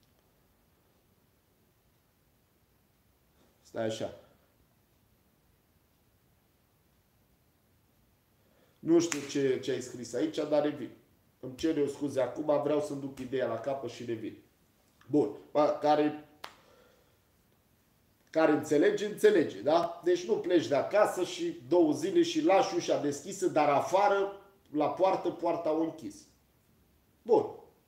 Stai așa. Nu știu ce, ce ai scris aici, dar revin. Îmi cer eu scuze acum, vreau să-mi duc ideea la capăt și revin. Bun. Care, care înțelege, înțelege, da? Deci nu pleci de acasă și două zile și lași ușa deschisă, dar afară, la poartă, poarta o închis. Bun.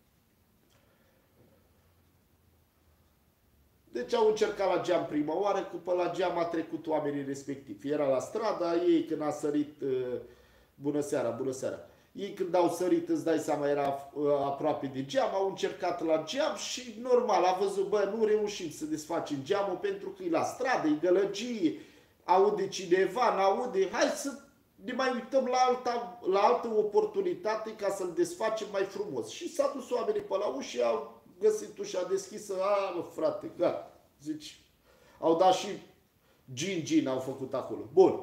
Deci au încercat la geam prima oară, că pe la geam a trecut oamenii respectivi. Era la strada, ei când a sărit... Bună seara, bună seara. Ei când au sărit, îți dai seama, era aproape de geam, au încercat la geam și normal, a văzut, bă, nu reușim să desfacem geamul pentru că e la stradă, e gălăgie, aude cineva, n-aude, hai să ne mai uităm la, alta, la altă oportunitate ca să-l desfacem mai frumos. Și s-a dus oamenii pe la ușă și au găsit ușa deschisă, a, mă, frate, gata, zici, au dat și gin-gin au făcut acolo. Bun.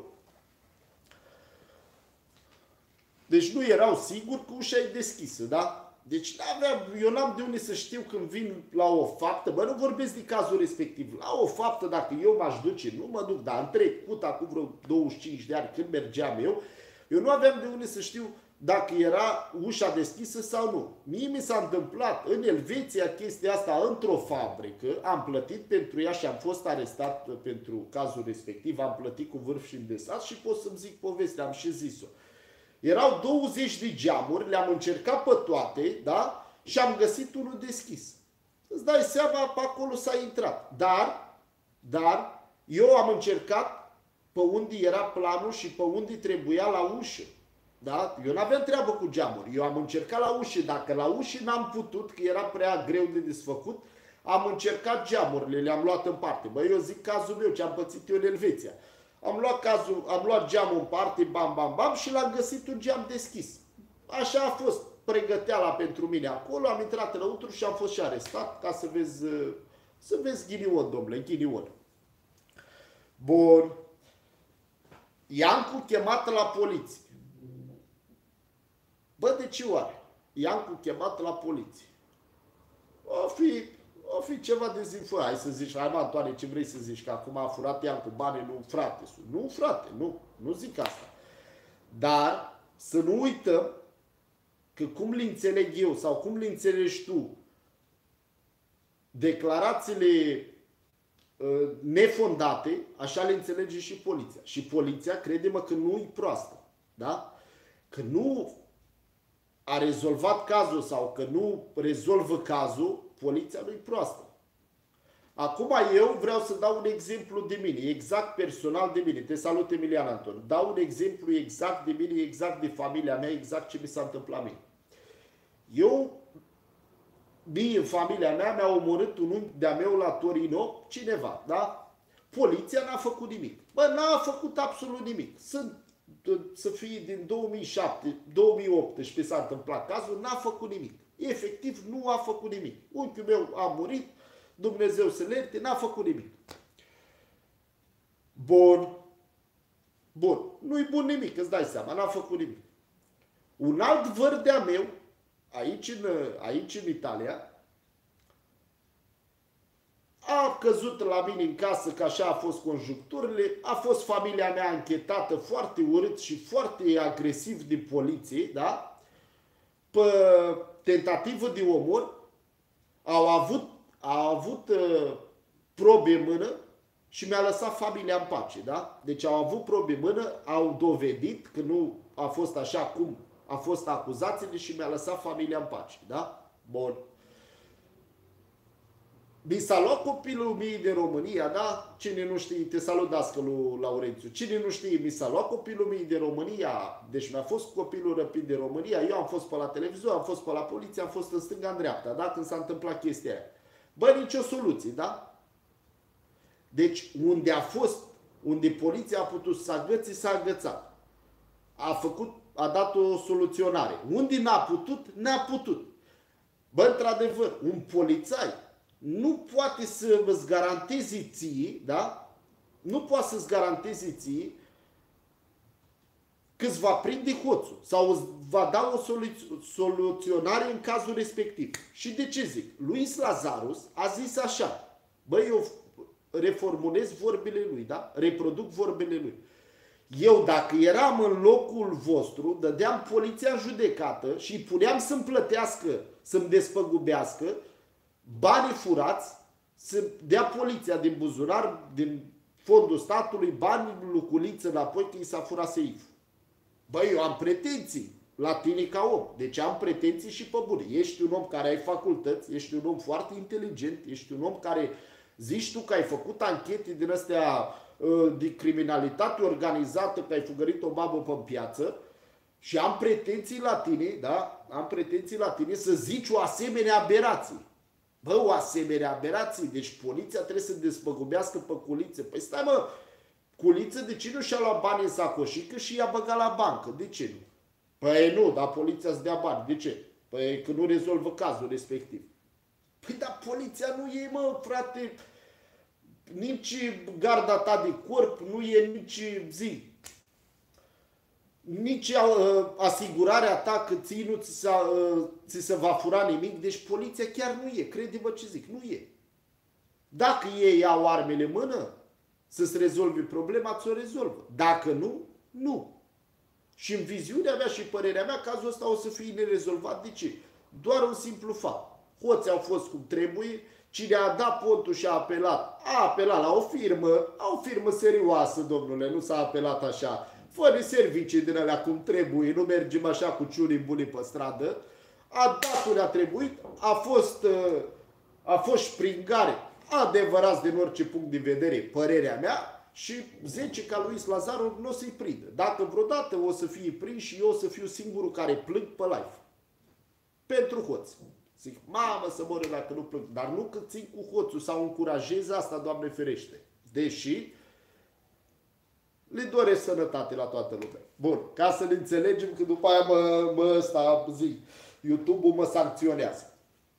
Deci nu erau siguri că ușa e deschisă, da? Deci aveam, eu n-am de unde să știu când vin la o faptă, bă, nu vorbesc de cazul respectiv. La o faptă, dacă eu m-aș duce, nu mă duc, dar în trecut, acum vreo douăzeci și cinci de ani, când mergeam eu, eu nu aveam de unde să știu dacă era ușa deschisă sau nu. Mie mi s-a întâmplat în Elveția chestia asta într-o fabrică, am plătit pentru ea și am fost arestat pentru cazul respectiv, am plătit cu vârf și îndesat și pot să-mi zic povestea, am și zis-o. Erau douăzeci de geamuri, le-am încercat pe toate, da? Și am găsit unul deschis. Îți dai seama, pe acolo s-a intrat. Dar, dar, eu am încercat pe unde era planul și pe unde trebuia la ușă. Da? Eu n-aveam treabă cu geamuri. Eu am încercat la ușă. Dacă la ușă n-am putut, că era prea greu de desfăcut, am încercat geamurile, le-am luat în parte. Bă, eu zic cazul meu, ce am pățit eu în Elveția. Am luat, cazul, am luat geamul în parte, bam, bam, bam, și l-am găsit un geam deschis. Așa a fost pregăteala pentru mine acolo, am intrat înăuntru și am fost și arestat, ca să vezi, să vezi ghinion, domnule, ghinion. Bun. Iancu chemat la poliție. Bă, de ce oare? Iancu chemat la poliție. O fi... O fi ceva de zi, fă, hai să zici, hai mă, Antoane, ce vrei să zici, că acum a furat ea cu bani, nu, frate, nu, frate, nu, nu zic asta. Dar să nu uităm că cum le înțeleg eu sau cum le înțelegi tu declarațiile uh, nefondate, așa le înțelege și poliția. Și poliția, crede-mă că nu e proastă, da? Că nu a rezolvat cazul sau că nu rezolvă cazul, poliția nu-i proastă. Acum eu vreau să dau un exemplu de mine, exact personal de mine. Te salut, Emilian Anton. Dau un exemplu exact de mine, exact de familia mea, exact ce mi s-a întâmplat mie. Eu, mie, în familia mea, mi-a omorât un unchi de-a meu la Torino, cineva, da? Poliția n-a făcut nimic. Bă, n-a făcut absolut nimic. Sunt, să fie din două mii șapte, două mii optsprezece s-a întâmplat cazul, n-a făcut nimic. Efectiv, nu a făcut nimic. Unchiul meu a murit, Dumnezeu să le ierte, n-a făcut nimic. Bun. Bun. Nu-i bun nimic, îți dai seama, n-a făcut nimic. Un alt văr de-a meu, aici în, aici în Italia, a căzut la mine în casă, că așa a fost conjuncturile, a fost familia mea anchetată foarte urât și foarte agresiv din poliție, da? pe tentativă de omor, au avut, au avut uh, probe în mână și mi-a lăsat familia în pace, da? Deci au avut probe în mână, au dovedit că nu a fost așa cum a fost acuzațiile și mi-a lăsat familia în pace, da? Bun. Mi s-a luat copilul mie de România, da? Cine nu știe, te salut dascălul Laurențiu. Cine nu știe, mi s-a luat copilul mie de România, deci mi-a fost copilul răpit de România, eu am fost pe la televizor, am fost pe la poliție, am fost în stânga, în dreapta, da? Când s-a întâmplat chestia aia. Bă, nicio soluție, da? Deci, unde a fost, unde poliția a putut să agățe, s-a agățat. A făcut, a dat o soluționare. Unde n-a putut, n-a putut. Bă, într-adevăr, un polițai nu poate să îți garanteze ție, da? Nu poate să-ți garanteze ție că îți va prinde hoțul sau îți va da o solu- soluționare în cazul respectiv. Și de ce zic? Luis Lazarus a zis așa, băi, eu reformulez vorbele lui, da? Reproduc vorbele lui. Eu, dacă eram în locul vostru, dădeam poliția în judecată și îi puneam să-mi plătească, să-mi despăgubească banii furați, să dea poliția din buzunar, din fondul statului, bani luculiță înapoi că i s-a furat seiful. Băi, eu am pretenții la tine ca om. Deci am pretenții și pe bune. Ești un om care ai facultăți, ești un om foarte inteligent, ești un om care zici tu că ai făcut anchete din astea de criminalitate organizată, că ai fugărit o babă pe piață și am pretenții la tine, da? Am pretenții la tine să zici o asemenea aberație. Bă, o asemenea aberație. Deci poliția trebuie să despăgubească pe culițe. Păi stai mă, culiță, de ce nu și-a luat bani în sacoșică și i-a băgat la bancă? De ce nu? Păi nu, dar poliția îți dea bani. De ce? Păi că nu rezolvă cazul respectiv. Păi dar poliția nu e, mă, frate, nici garda ta de corp, nu e nici zi. Nici uh, asigurarea ta că ții nu ți se, uh, ți se va fura nimic. Deci poliția chiar nu e. Crede-mă ce zic, nu e. Dacă ei au armele în mână să-ți rezolvi problema, ți-o rezolvă. Dacă nu, nu. Și în viziunea mea și părerea mea, cazul ăsta o să fie nerezolvat. De ce? Doar un simplu fapt. Hoții au fost cum trebuie, cine a dat pontul și a apelat, a apelat la o firmă, la o firmă serioasă, domnule, nu s-a apelat așa, fără servicii din alea cum trebuie, nu mergem așa cu ciurii buni pe stradă, a dat unde a trebuit, a fost, a fost șpringare adevărați din orice punct de vedere, părerea mea, și zece ca Luis Lazaru nu o să-i prindă. Dacă vreodată o să fie prins și eu o să fiu singurul care plâng pe live. Pentru hoți. Zic, mamă, să mor dacă nu plâng. Dar nu că țin cu hoțul sau încurajez asta, Doamne ferește. Deși le doresc sănătate la toată lumea. Bun, ca să ne înțelegem că după aia mă, mă ăsta, zic, YouTube-ul mă sancționează.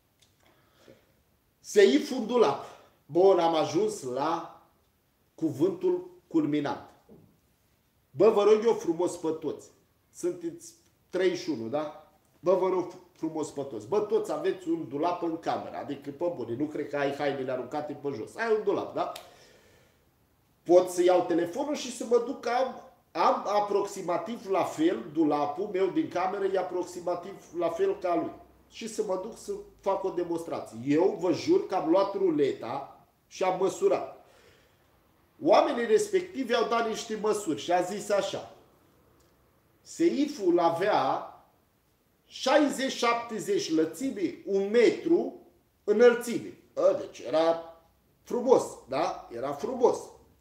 Seif un dulap. Bun, am ajuns la cuvântul culminant. Bă, vă rog eu frumos pe toți. Sunteți treizeci și unu, da? Bă, vă rog frumos pe toți. Bă, toți aveți un dulap în cameră. Adică, pe bune, nu cred că ai hainele aruncate pe jos. Ai un dulap, da? Pot să iau telefonul și să mă duc, am, am aproximativ la fel, dulapul meu din cameră e aproximativ la fel ca lui. Și să mă duc să fac o demonstrație. Eu vă jur că am luat ruleta și am măsurat. Oamenii respectivi au dat niște măsuri și a zis așa. Seiful avea șaizeci șaptezeci lățime, un metru înălțime. Deci era frumos, da? Era frumos.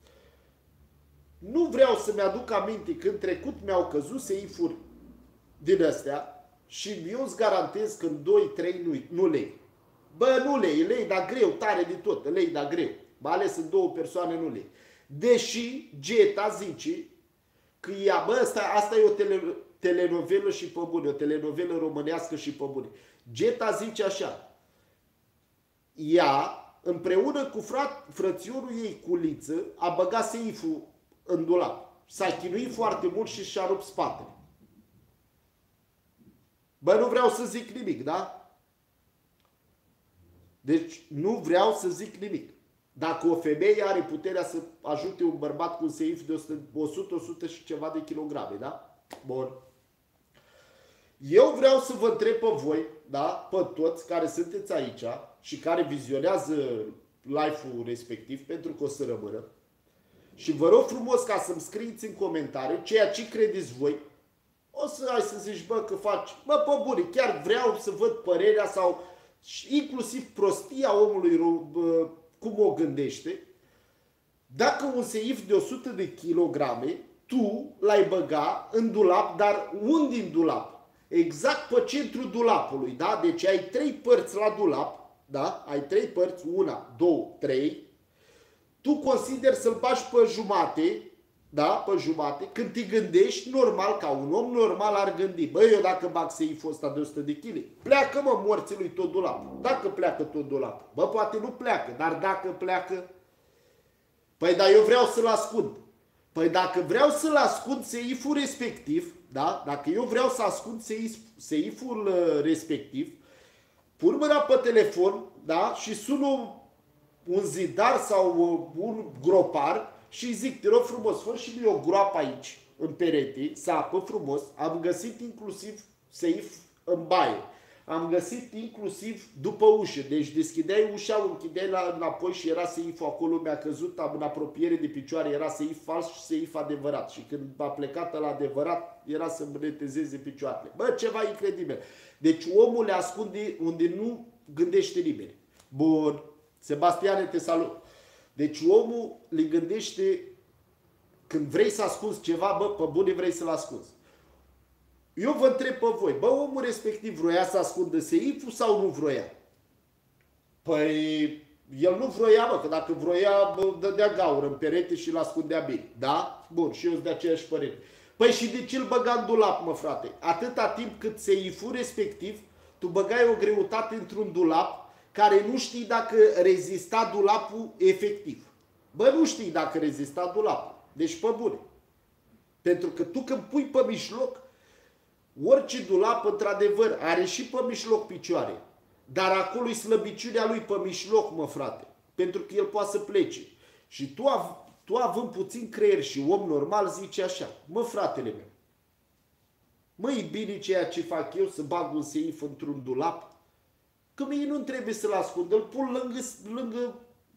Nu vreau să-mi aduc aminte că în trecut mi-au căzut seifuri din astea și eu îți garantez că în doi trei nu, nu lei. Bă, nu lei, lei, dar greu, tare de tot, lei, dar greu. Mai ales în două persoane nu lei. Deși Geta zice că ea, bă, asta, asta e o tele, telenovelă și pe bune, o telenovelă românească și pe bune. Geta zice așa, ea, împreună cu frat, frățiorul ei Culiță, a băgat seiful în dulap. S-a chinuit foarte mult și și-a rupt spatele. Bă, nu vreau să zic nimic, da? Deci nu vreau să zic nimic. Dacă o femeie are puterea să ajute un bărbat cu un seif de o sută o sută și ceva de kilograme, da? Bun. Eu vreau să vă întreb pe voi, da, pe toți care sunteți aici și care vizionează live-ul respectiv, pentru că o să rămână. Și vă rog frumos ca să-mi scrieți în comentarii ceea ce credeți voi. O să ai să zici, bă, că faci, bă, pe bune, chiar vreau să văd părerea sau inclusiv prostia omului, bă, cum o gândește. Dacă un seif de o sută de kilograme, tu l-ai băga în dulap, dar unde în dulap? Exact pe centrul dulapului, da? Deci ai trei părți la dulap, da? Ai trei părți, una, două, trei. Tu consideri să-l bagi pe jumate, da? Pe jumate. Când te gândești, normal, ca un om normal ar gândi, băi, eu dacă bag seiful ăsta de o sută de kilograme, pleacă, mă, morții lui tot dulapul. Dacă pleacă tot dulapul. Bă, poate nu pleacă, dar dacă pleacă... Păi, dar eu vreau să-l ascund. Păi dacă vreau să-l ascund seiful respectiv, da? Dacă eu vreau să ascund seif, seiful uh, respectiv, pun mâna pe telefon, da? Și sun un zidar sau uh, un gropar și zic, te rog frumos, fă și mie o groapă aici, în perete, sapă frumos. Am găsit inclusiv seif în baie. Am găsit inclusiv după ușă. Deci deschideai ușa, o închideai la, înapoi și era seiful acolo, mi-a căzut în apropiere de picioare, era seif fals și seif adevărat. Și când a plecat la adevărat, era să-mi retezeze picioarele. Bă, ceva incredibil. Deci omul le ascunde unde nu gândește nimeni. Bun. Sebastiane, te salut. Deci omul le gândește când vrei să ascunzi ceva, bă, pe bune vrei să-l ascunzi. Eu vă întreb pe voi, bă, omul respectiv vroia să ascundă seiful sau nu vroia? Păi, el nu vroia, bă, că dacă vroia, bă, dădea gaură în perete și l-ascundea bine. Da? Bun, și eu sunt de aceeași părere. Păi și de ce îl băga în dulap, mă, frate? Atâta timp cât seiful respectiv, tu băgai o greutate într-un dulap care nu știi dacă rezista dulapul efectiv. Bă, nu știi dacă rezista dulapul. Deci, pe bune. Pentru că tu când pui pe mijloc, orice dulap, într-adevăr, are și pe mijloc picioare. Dar acolo e slăbiciunea lui pe mijloc, mă, frate. Pentru că el poate să plece. Și tu, av tu având puțin creier și om normal, zici așa, mă, fratele meu, mă, e bine ceea ce fac eu, să bag un seif într-un dulap? Că mie nu trebuie să-l ascund, îl pun lângă, lângă,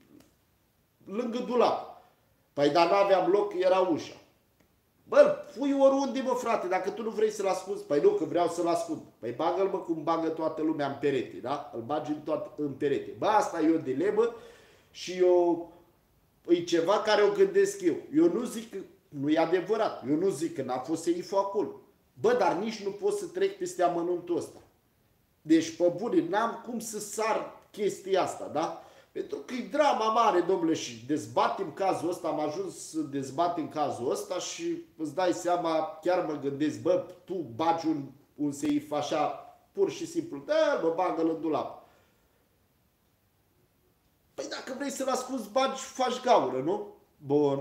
lângă dulap. Păi, dar n-aveam loc, era ușa. Bă, pui oriunde, mă, frate, dacă tu nu vrei să-l ascunzi. Păi nu, că vreau să-l ascund. Păi bagă-l, mă, cum bagă toată lumea în perete, da? Îl bagi în, toată, în perete. Bă, asta e o dilemă și eu, e ceva care o gândesc eu. Eu nu zic că nu e adevărat. Eu nu zic că n-a fost seiful acolo. Bă, dar nici nu pot să trec peste amănuntul ăsta. Deci, pe bune, n-am cum să sar chestia asta, da? Pentru că e drama mare, domnule, și dezbatem cazul ăsta, am ajuns să dezbatem cazul ăsta și îți dai seama, chiar mă gândesc, bă, tu bagi un, un seif așa, pur și simplu, da, mă, bagă-l în dulap. Păi dacă vrei să-l ascunzi, bagi, faci gaură, nu? Bun.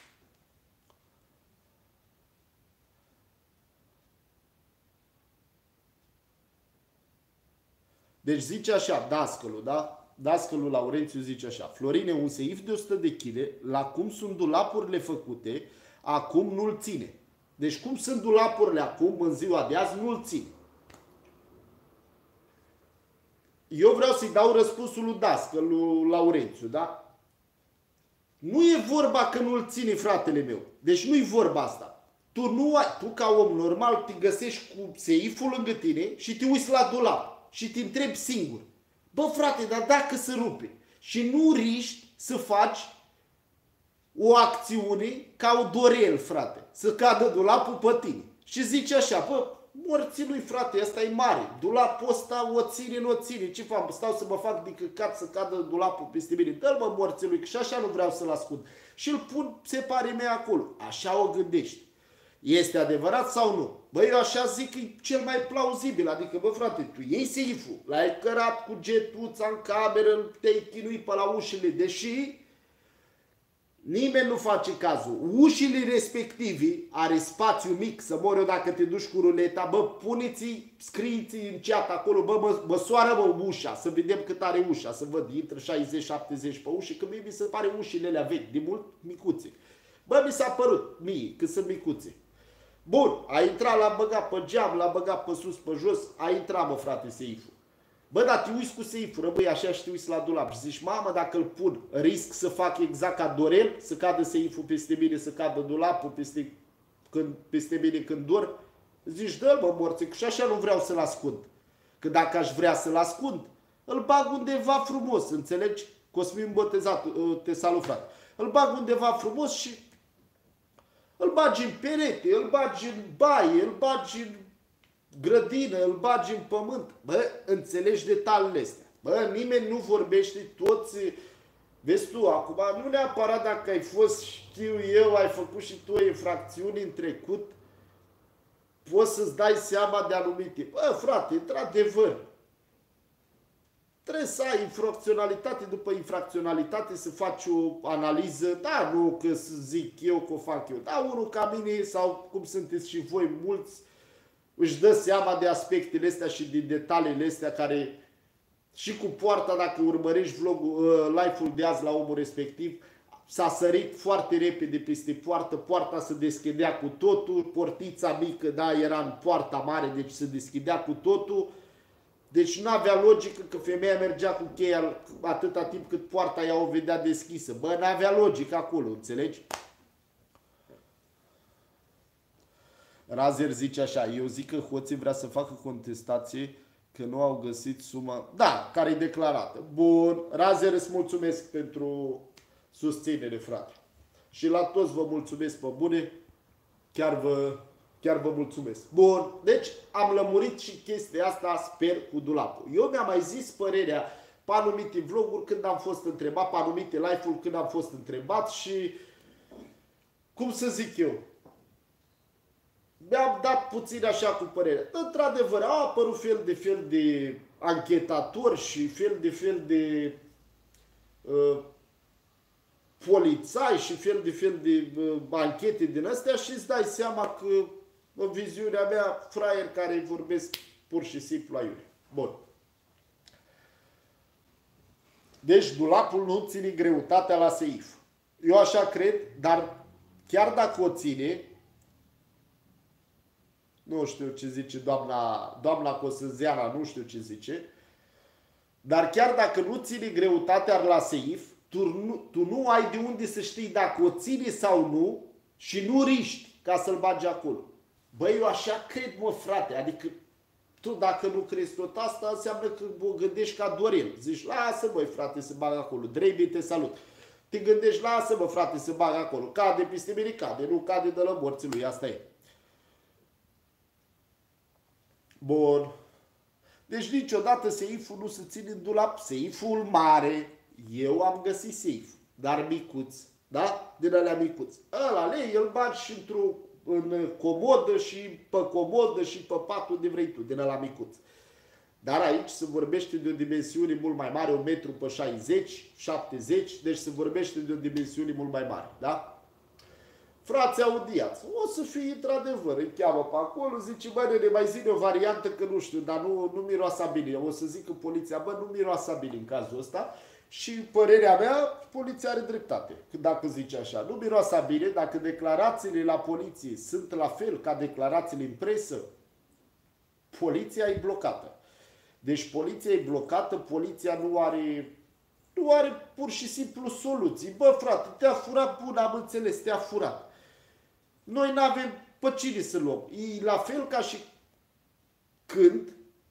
Deci zice așa, dascălul, da? Dascălul Laurențiu zice așa, Florine, un seif de o sută de kilograme, la cum sunt dulapurile făcute, acum nu-l ține. Deci cum sunt dulapurile acum, în ziua de azi, nu-l ține. Eu vreau să-i dau răspunsul lui dascălul Laurențiu, da? Nu e vorba că nu-l ține, fratele meu. Deci nu e vorba asta. Tu, nu ai, tu ca om normal te găsești cu seiful lângă tine și te uiți la dulap și te întrebi singur. Bă, frate, dar dacă se rupe și nu riști să faci o acțiune ca o dorel, frate, să cadă dulapul pe tine. Și zice așa, bă, morții lui, frate, ăsta e mare, dulapul ăsta o ține, nu o ține, ce fac? Stau să mă fac de căcat să cadă dulapul peste mine. Dă-l, mă, morții lui, că și așa nu vreau să-l ascund. Și îl pun separe mea acolo. Așa o gândești. Este adevărat sau nu? Băi, eu așa zic că e cel mai plauzibil. Adică, bă, frate, tu iei seiful, l-ai cărat cu getuța în cameră, te-ai chinuit pe la ușile, deși nimeni nu face cazul. Ușile respective are spațiu mic, să mor eu dacă te duci cu ruleta, bă, puneți-i, scrieți în chat acolo, bă, mă, măsoară, mă, ușa, să vedem cât are ușa, să văd, intră șaizeci șaptezeci pe ușă, că mie mi se pare ușile alea vechi, de mult micuțe. Bă, mi s-a părut, mie, că sunt micuțe. Bun, a intrat, l-a băgat pe geam, l-a băgat pe sus, pe jos, a intrat, mă, frate, seiful. Bă, dar te uiți cu seiful, răbăi, așa și te uiți la dulap și zici, mamă, dacă îl pun, risc să fac exact ca Dorel, să cadă seiful peste mine, să cadă dulapul peste, când, peste mine când dor? Zici, dă-l, mă, morție, că și așa nu vreau să-l ascund. Că dacă aș vrea să-l ascund, îl bag undeva frumos, înțelegi? Cosmin Botezat, te salut, frate. Îl bag undeva frumos și îl bagi în perete, îl bagi în baie, îl bagi în grădină, îl bagi în pământ. Bă, înțelegi detaliile astea. Bă, nimeni nu vorbește, toți... Vezi tu, acum, nu neapărat dacă ai fost, știu eu, ai făcut și tu infracțiuni în trecut, poți să-ți dai seama de anumite. Bă, frate, într-adevăr, trebuie să ai infracționalitate după infracționalitate, să faci o analiză, da, nu că să zic eu că o fac eu, da, unul ca mine sau cum sunteți și voi mulți, își dă seama de aspectele astea și de detaliile astea care și cu poarta, dacă urmărești vlogul, live-ul de azi la omul respectiv, s-a sărit foarte repede peste poartă, poarta se deschidea cu totul, portița mică, da, era în poarta mare, deci se deschidea cu totul. Deci nu avea logică că femeia mergea cu cheia atâta timp cât poarta ea o vedea deschisă. Bă, nu avea logică acolo, înțelegi? Razer zice așa, eu zic că hoții vrea să facă contestație că nu au găsit suma... Da, care e declarată. Bun, Razer, îți mulțumesc pentru susținere, frate. Și la toți vă mulțumesc pe bune, chiar vă... Chiar vă mulțumesc. Bun, deci am lămurit și chestia asta, sper, cu dulapul. Eu mi-am mai zis părerea pe anumite vloguri când am fost întrebat, pe anumite live-uri când am fost întrebat și, cum să zic eu, mi-am dat puțin așa cu părerea. Într-adevăr, au apărut fel de fel de anchetatori și fel de fel de uh, polițai și fel de fel de uh, anchete din astea și îți dai seama că în viziunea mea, fraier care vorbesc pur și simplu aiurea. Bun. Deci dulapul nu ține greutatea la seif. Eu așa cred, dar chiar dacă o ține, nu știu ce zice doamna, doamna Cosânzeana, nu știu ce zice, dar chiar dacă nu ține greutatea la seif, tu nu, tu nu ai de unde să știi dacă o ține sau nu și nu riști ca să-l bagi acolo. Băi, eu așa cred, mă, frate, adică tu dacă nu crezi tot asta, înseamnă că o gândești ca Dorel. Zici, lasă, băi, frate, să bag acolo. Drebi, te salut. Te gândești, lasă, bă, frate, să bag acolo. Cade peste mine, cade, nu cade de la morții lui, asta e. Bun. Deci niciodată seiful nu se ține în dulap. Seiful mare, eu am găsit seif, dar micuț, da? Din alea micuț. Ăla lei, îl bagi și într-o în comodă și pe comodă și pe patul de vrei tu, din ăla micuț. Dar aici se vorbește de o dimensiune mult mai mare, un metru pe șaizeci, șaptezeci, deci se vorbește de o dimensiune mult mai mare, da? Frații audiați, o să fie într-adevăr, îi cheamă pe acolo, zice, bă, ne mai zine o variantă că nu știu, dar nu, nu miroasa bine. O să zic că poliția, bă, nu miroasa bine în cazul ăsta. Și părerea mea, poliția are dreptate, dacă zice așa. Nu miroasa bine, dacă declarațiile la poliție sunt la fel ca declarațiile în presă, poliția e blocată. Deci poliția e blocată, poliția nu are, nu are pur și simplu soluții. Bă, frate, te-a furat, bun, am înțeles, te-a furat. Noi nu avem pe cine să luăm. E la fel ca și când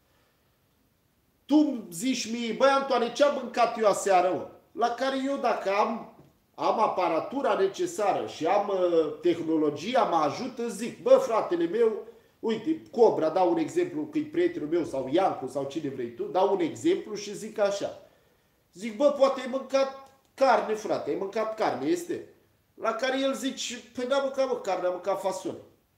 tu îmi zici mie, băi, Antoane, ce am mâncat eu aseară, mă? La care eu, dacă am, am aparatura necesară și am uh, tehnologia, mă ajută, zic, bă, fratele meu, uite, Cobra, dau un exemplu, că e prietenul meu, sau Iancu, sau cine vrei tu, dau un exemplu și zic așa. Zic, bă, poate ai mâncat carne, frate, ai mâncat carne, este? La care el zice, păi n-am mâncat, mă, carne, am mâncat fasole.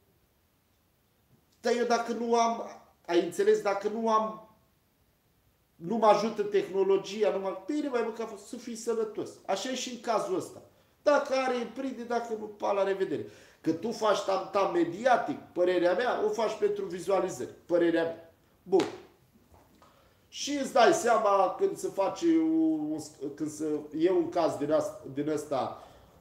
Dar eu dacă nu am, ai înțeles, dacă nu am, nu mă ajută tehnologia, nu mă... Bine, mai măcar să fii sănătos. Așa e și în cazul ăsta. Dacă are, îi prinde, dacă nu, pa, la revedere. Că tu faci tam-tam mediatic, părerea mea, o faci pentru vizualizări. Părerea mea. Bun. Și îți dai seama când se face, un, când se e un caz din, asta, din ăsta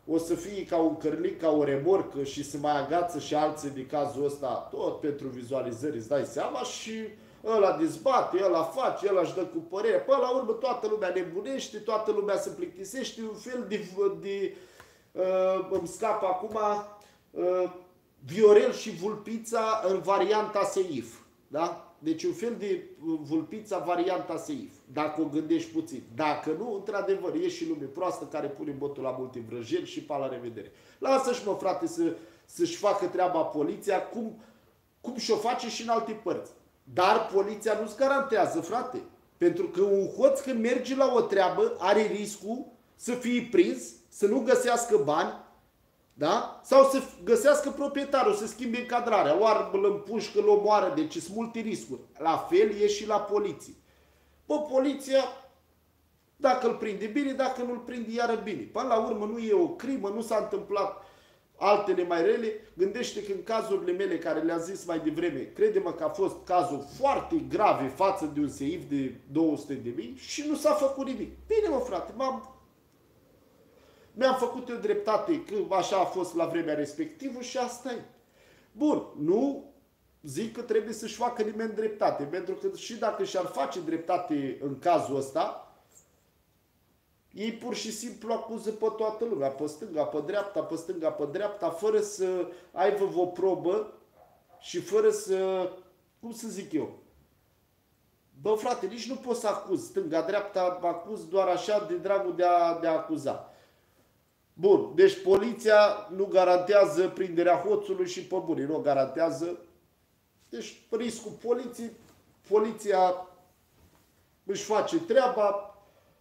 o să fie ca un cărlic, ca o remorcă și să mai agață și alții de cazul ăsta, tot pentru vizualizări, îți dai seama, și ăla dezbate, ăla face, ăla își dă cu părere. Până la urmă toată lumea nebunește, toată lumea se plictisește, un fel de, de uh, îmi scapă acum, uh, Viorel și Vulpița în varianta Seif. Da? Deci un fel de Vulpița varianta Seif, dacă o gândești puțin. Dacă nu, într-adevăr, e și lume proastă care pune botul la multe vrăjeli și pa la revedere. Lasă-și, mă, frate, să, să-și facă treaba poliția cum, cum și-o face și în alte părți. Dar poliția nu-ți garantează, frate. Pentru că un hoț când merge la o treabă are riscul să fie prins, să nu găsească bani, da? Sau să găsească proprietarul, să schimbe încadrarea, o armă îl împușcă, îl omoară, deci sunt multe riscuri. La fel e și la poliție. Bă, poliția, dacă îl prinde bine, dacă nu îl prinde iară bine. Până la urmă nu e o crimă, nu s-a întâmplat altele mai rele. Gândește că în cazurile mele care le-am zis mai devreme, crede-mă că a fost cazuri foarte grave față de un seif de două sute de mii și nu s-a făcut nimic. Bine, mă, frate, m-am... Mi-am făcut eu dreptate, că așa a fost la vremea respectivă și asta e. Bun, nu zic că trebuie să-și facă nimeni dreptate, pentru că și dacă și-ar face dreptate în cazul ăsta, ei pur și simplu acuză pe toată lumea, pe stânga, pe dreapta, pe stânga, pe dreapta, fără să aibă o probă și fără să, cum să zic eu, bă, frate, nici nu poți să acuzi stânga, dreapta, acuz doar așa de dragul de a, de a acuza. Bun, deci poliția nu garantează prinderea hoțului și pe bune, nu o garantează. Deci riscul poliției, poliția își face treaba,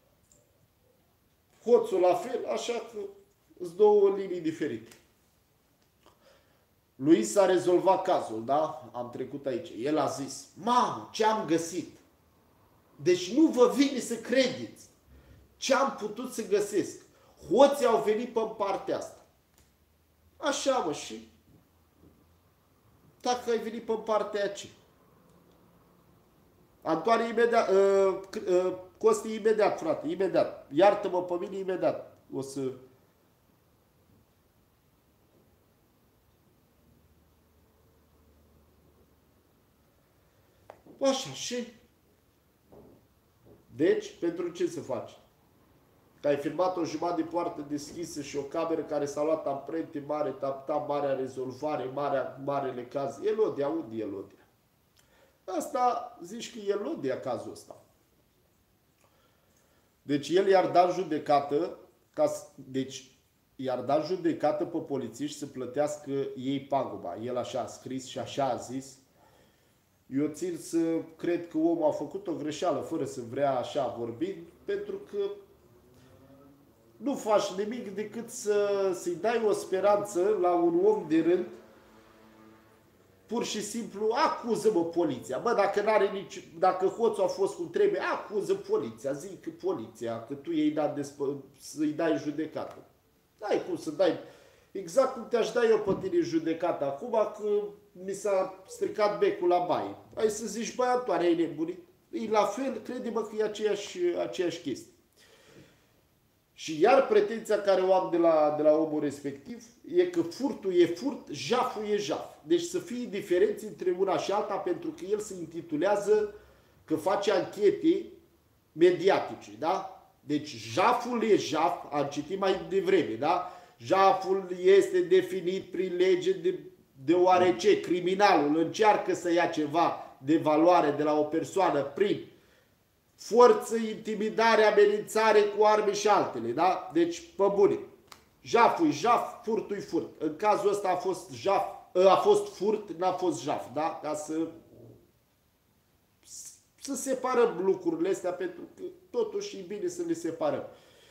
hoțul la fel, așa că îți două linii diferite. Lui s-a rezolvat cazul, da? Am trecut aici. El a zis, mamă, ce am găsit? Deci nu vă vine să credeți ce am putut să găsesc. Hoții au venit pe partea asta. Așa, mă, și dacă ai venit pe partea aceea. Antoane, imediat, uh, uh, Costi, imediat, frate, imediat. Iartă-mă pe mine, imediat. O să... Așa, și... Deci, pentru ce se face? Că ai filmat o jumătate de poartă deschisă și o cameră care s-a luat amprente mare, tapta, marea rezolvare, marea, marele caz. Elodea, unde e Elodea? Asta zici că e Elodea cazul ăsta. Deci el i-ar da judecată, ca, deci i-ar da judecată pe polițiști să plătească ei paguba. El așa a scris și așa a zis. Eu țin să cred că omul a făcut o greșeală fără să vrea așa vorbind, pentru că nu faci nimic decât să, să-i dai o speranță la un om de rând. Pur și simplu acuză-mă poliția. Bă, dacă, n-are nici, dacă hoțul a fost cum trebuie, acuză poliția. Zic că poliția, că tu i-ai dat să-i dai judecată. N-ai cum să dai. Exact cum te-aș da eu pe tine judecată acum, că mi s-a stricat becul la baie. Hai să zici, băi, Antoane, ai nebunit. E la fel, crede-mă că e aceeași, aceeași chestie. Și iar pretenția care o am de la, de la omul respectiv e că furtul e furt, jaful e jaf. Deci să fie diferențe între una și alta, pentru că el se intitulează că face anchete mediatice, da? Deci jaful e jaf, am citit mai devreme, da? Jaful este definit prin lege de, deoarece criminalul încearcă să ia ceva de valoare de la o persoană prin forță, intimidare, amenințare cu arme și altele, da? Deci, pe bune. Jaful e jaf, furtul e furt. În cazul ăsta a fost jaf, a fost furt, n-a fost jaf, da? Ca să să separăm lucrurile astea, pentru că totuși e bine să le separăm.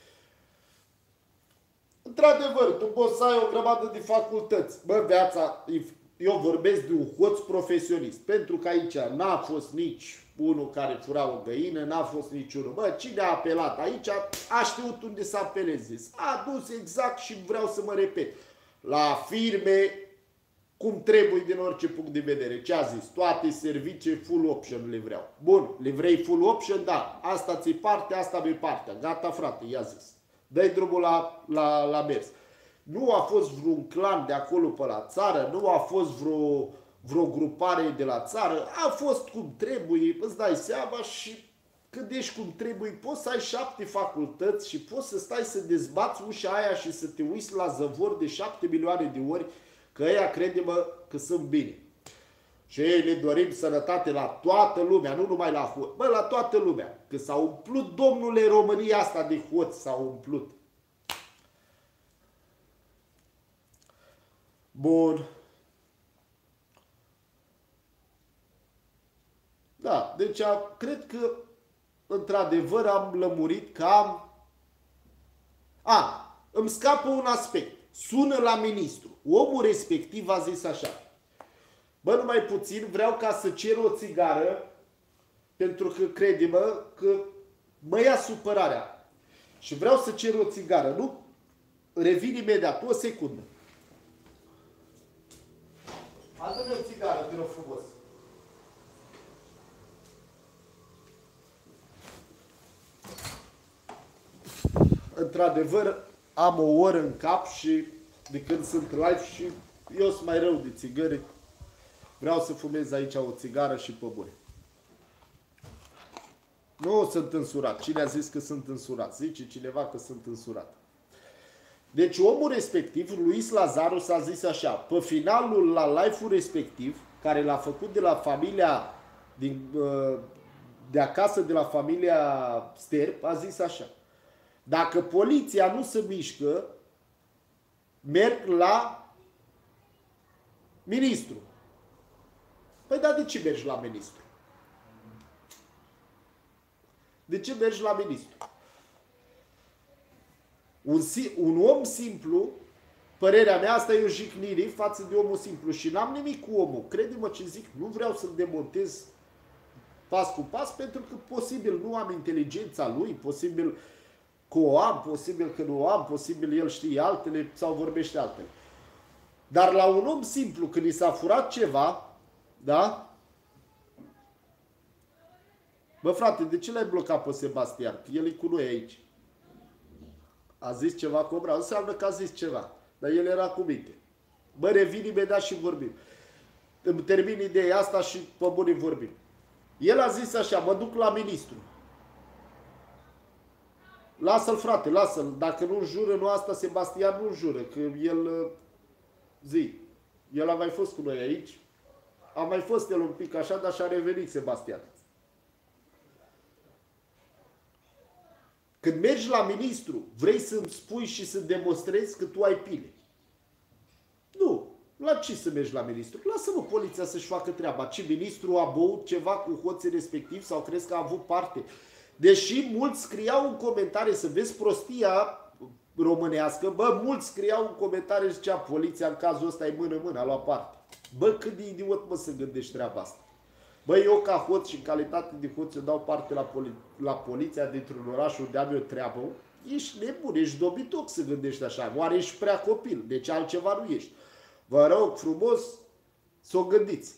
Într-adevăr, tu poți să ai o grămadă de facultăți. Bă, viața, eu vorbesc de un hoț profesionist, pentru că aici n-a fost nici unul care fura o găină, n-a fost niciunul. Bă, cine a apelat aici, a știut unde să apeleze. A dus exact și vreau să mă repet. La firme, cum trebuie din orice punct de vedere. Ce a zis? Toate servicii full option le vreau. Bun, le vrei full option? Da. Asta ți-i partea, asta mi-i partea. Gata, frate, i-a zis. Dă-i drumul la, la, la mers. Nu a fost vreun clan de acolo pe la țară, nu a fost vreo, vreo grupare de la țară, a fost cum trebuie, îți dai seama și când ești cum trebuie, poți să ai șapte facultăți și poți să stai să dezbați ușa aia și să te uiți la zăvor de șapte milioane de ori că ăia crede-mă că sunt bine. Și ei le dorim sănătate la toată lumea, nu numai la hoți, bă, la toată lumea. Că s-a umplut, domnule, România asta de hoți, s-a umplut. Bun. Da, deci cred că într-adevăr am lămurit că am... A, îmi scapă un aspect. Sună la ministru. Omul respectiv a zis așa. Bă, numai puțin, vreau ca să cer o țigară, pentru că, crede-mă, că mă ia supărarea. Și vreau să cer o țigară, nu? Revin imediat, o secundă. Adă-mi o țigară, te rog frumos. Într-adevăr, am o oră în cap și de când sunt live și eu sunt mai rău de țigări. Vreau să fumez aici o țigară și pe bune. Nu sunt însurat. Cine a zis că sunt însurat? Zice cineva că sunt însurat. Deci omul respectiv, Luis Lazaru, s-a zis așa. Pe finalul la live-ul respectiv, care l-a făcut de la familia din, de acasă, de la familia Sterp, a zis așa. Dacă poliția nu se mișcă, merg la ministru. Păi dar de ce mergi la ministru? De ce mergi la ministru? Un, un om simplu, părerea mea, asta e o jignire față de omul simplu și n-am nimic cu omul. Crede-mă ce zic, nu vreau să-l demontez pas cu pas, pentru că posibil nu am inteligența lui, posibil că o am, posibil că nu o am, posibil el știe altele sau vorbește altele. Dar la un om simplu, când i s-a furat ceva, da? Bă, frate, de ce l-ai blocat pe Sebastian? Că el e cu noi aici. A zis ceva Cobra? Înseamnă că a zis ceva. Dar el era cu minte. Bă, revin imediat și vorbim. Îmi termin ideea asta și pe bune vorbim. El a zis așa, mă duc la ministru. Lasă-l, frate, lasă-l. Dacă nu jură, nu asta, Sebastian nu jură. Că el, zi, el a mai fost cu noi aici. A mai fost el un pic așa, dar și-a revenit Sebastian. Când mergi la ministru, vrei să-mi spui și să demonstrezi că tu ai pile. Nu. La ce să mergi la ministru? Lasă-mă poliția să-și facă treaba. Ce ministru a băut ceva cu hoții respectiv sau crezi că a avut parte? Deși mulți scriau în comentarii, să vezi prostia românească, bă, mulți scriau în comentarii și zicea poliția în cazul ăsta e mână-mână, a luat parte. Bă, cât de idiot, mă, să gândești treaba asta. Bă, eu ca hoț și în calitate de hoț eu dau parte la, poli la poliția dintr-un oraș unde am eu treabă. Ești nebun, ești dobitoc să gândești așa. Oare ești prea copil? Deci altceva nu ești. Vă rog frumos să o gândiți.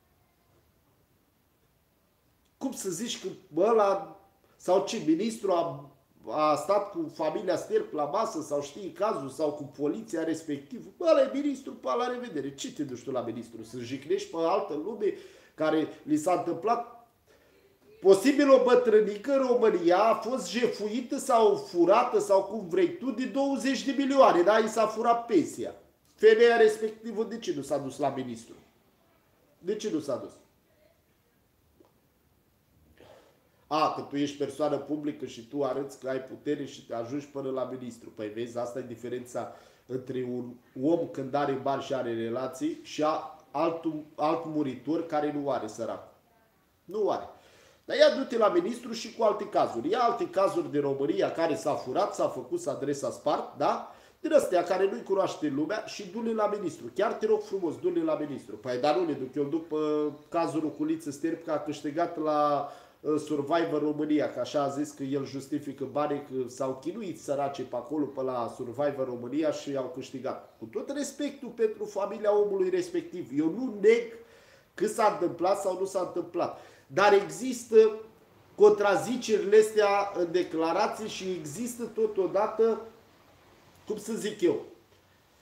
Cum să zici că, bă, la... sau ce, ministru a, a stat cu familia Sterp la masă sau știi cazul sau cu poliția respectiv? Bă, ăla e ministru, pa, la revedere. Ce te duci tu la ministru? Să jignești pe altă lume care li s-a întâmplat? Posibil o bătrânică în România a fost jefuită sau furată sau cum vrei tu de douăzeci de milioane, da? I s-a furat pensia. Femeia respectivă de ce nu s-a dus la ministru? De ce nu s-a dus? A, că tu ești persoană publică și tu arăți că ai putere și te ajungi până la ministru. Păi vezi, asta e diferența între un om când are bani și are relații și a altul, alt muritor care nu are, sărac. Nu are. Dar ia du-te la ministru și cu alte cazuri. Ia alte cazuri de România care s-a furat, s-a făcut, s-a adresa spart, da? Din astea care nu-i cunoaște lumea și du-le la ministru. Chiar te rog frumos, du-le la ministru. Păi dar nu le duc, eu îl duc pe cazul Ruculiță Sterp, că a câștigat la Survivor România, că așa a zis că el justifică banii, că s-au chinuit sărace pe acolo, pe la Survivor România și au câștigat. Cu tot respectul pentru familia omului respectiv. Eu nu neg că s-a întâmplat sau nu s-a întâmplat. Dar există contrazicerile astea în declarații și există totodată, cum să zic eu,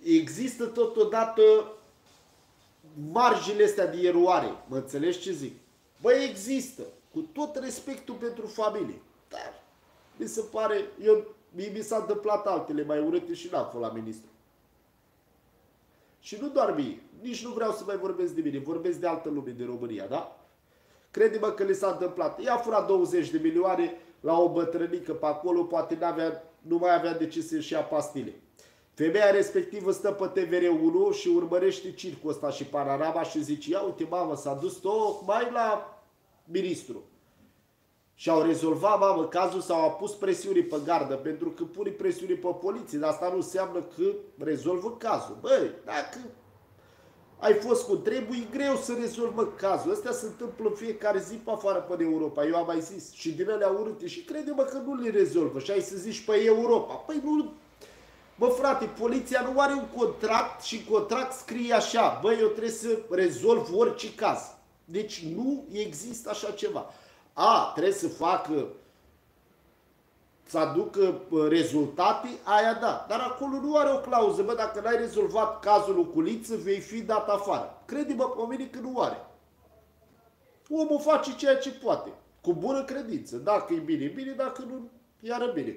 există totodată marjile astea de eroare. Mă înțelegi ce zic? Bă, există. Cu tot respectul pentru familie. Dar mi se pare, eu, mie mi s-a întâmplat altele mai urâte și n-am fost la ministru. Și nu doar mie. Nici nu vreau să mai vorbesc de mine. Vorbesc de altă lume din România, da? Crede-mă că le s-a întâmplat. I-a furat douăzeci de milioane la o bătrânică pe acolo, poate n-avea, nu mai avea de ce să-și ia pastile. Femeia respectivă stă pe T V R unu și urmărește circul ăsta și panorama și zice, ia uite mamă, s-a dus tocmai la ministru. Și au rezolvat, mamă, cazul, s-au apus presiuni pe gardă, pentru că pune presiuni pe poliție, dar asta nu înseamnă că rezolvă cazul. Băi, dacă ai fost cum trebuie, e greu să rezolvă cazul. Astea se întâmplă în fiecare zi pe afară pe Europa, eu am mai zis. Și din alea urâte. Și crede-mă că nu le rezolvă. Și ai să zici pe Europa. Păi nu... Bă, frate, poliția nu are un contract și contract scrie așa. Bă, eu trebuie să rezolv orice caz. Deci nu există așa ceva. A, trebuie să facă, să aducă rezultate, aia da. Dar acolo nu are o clauză. Bă, dacă n-ai rezolvat cazul lui Culiță, vei fi dat afară. Crede-mă pe mine că nu are. Omul face ceea ce poate. Cu bună credință. Dacă e bine, e bine. Dacă nu, iară bine.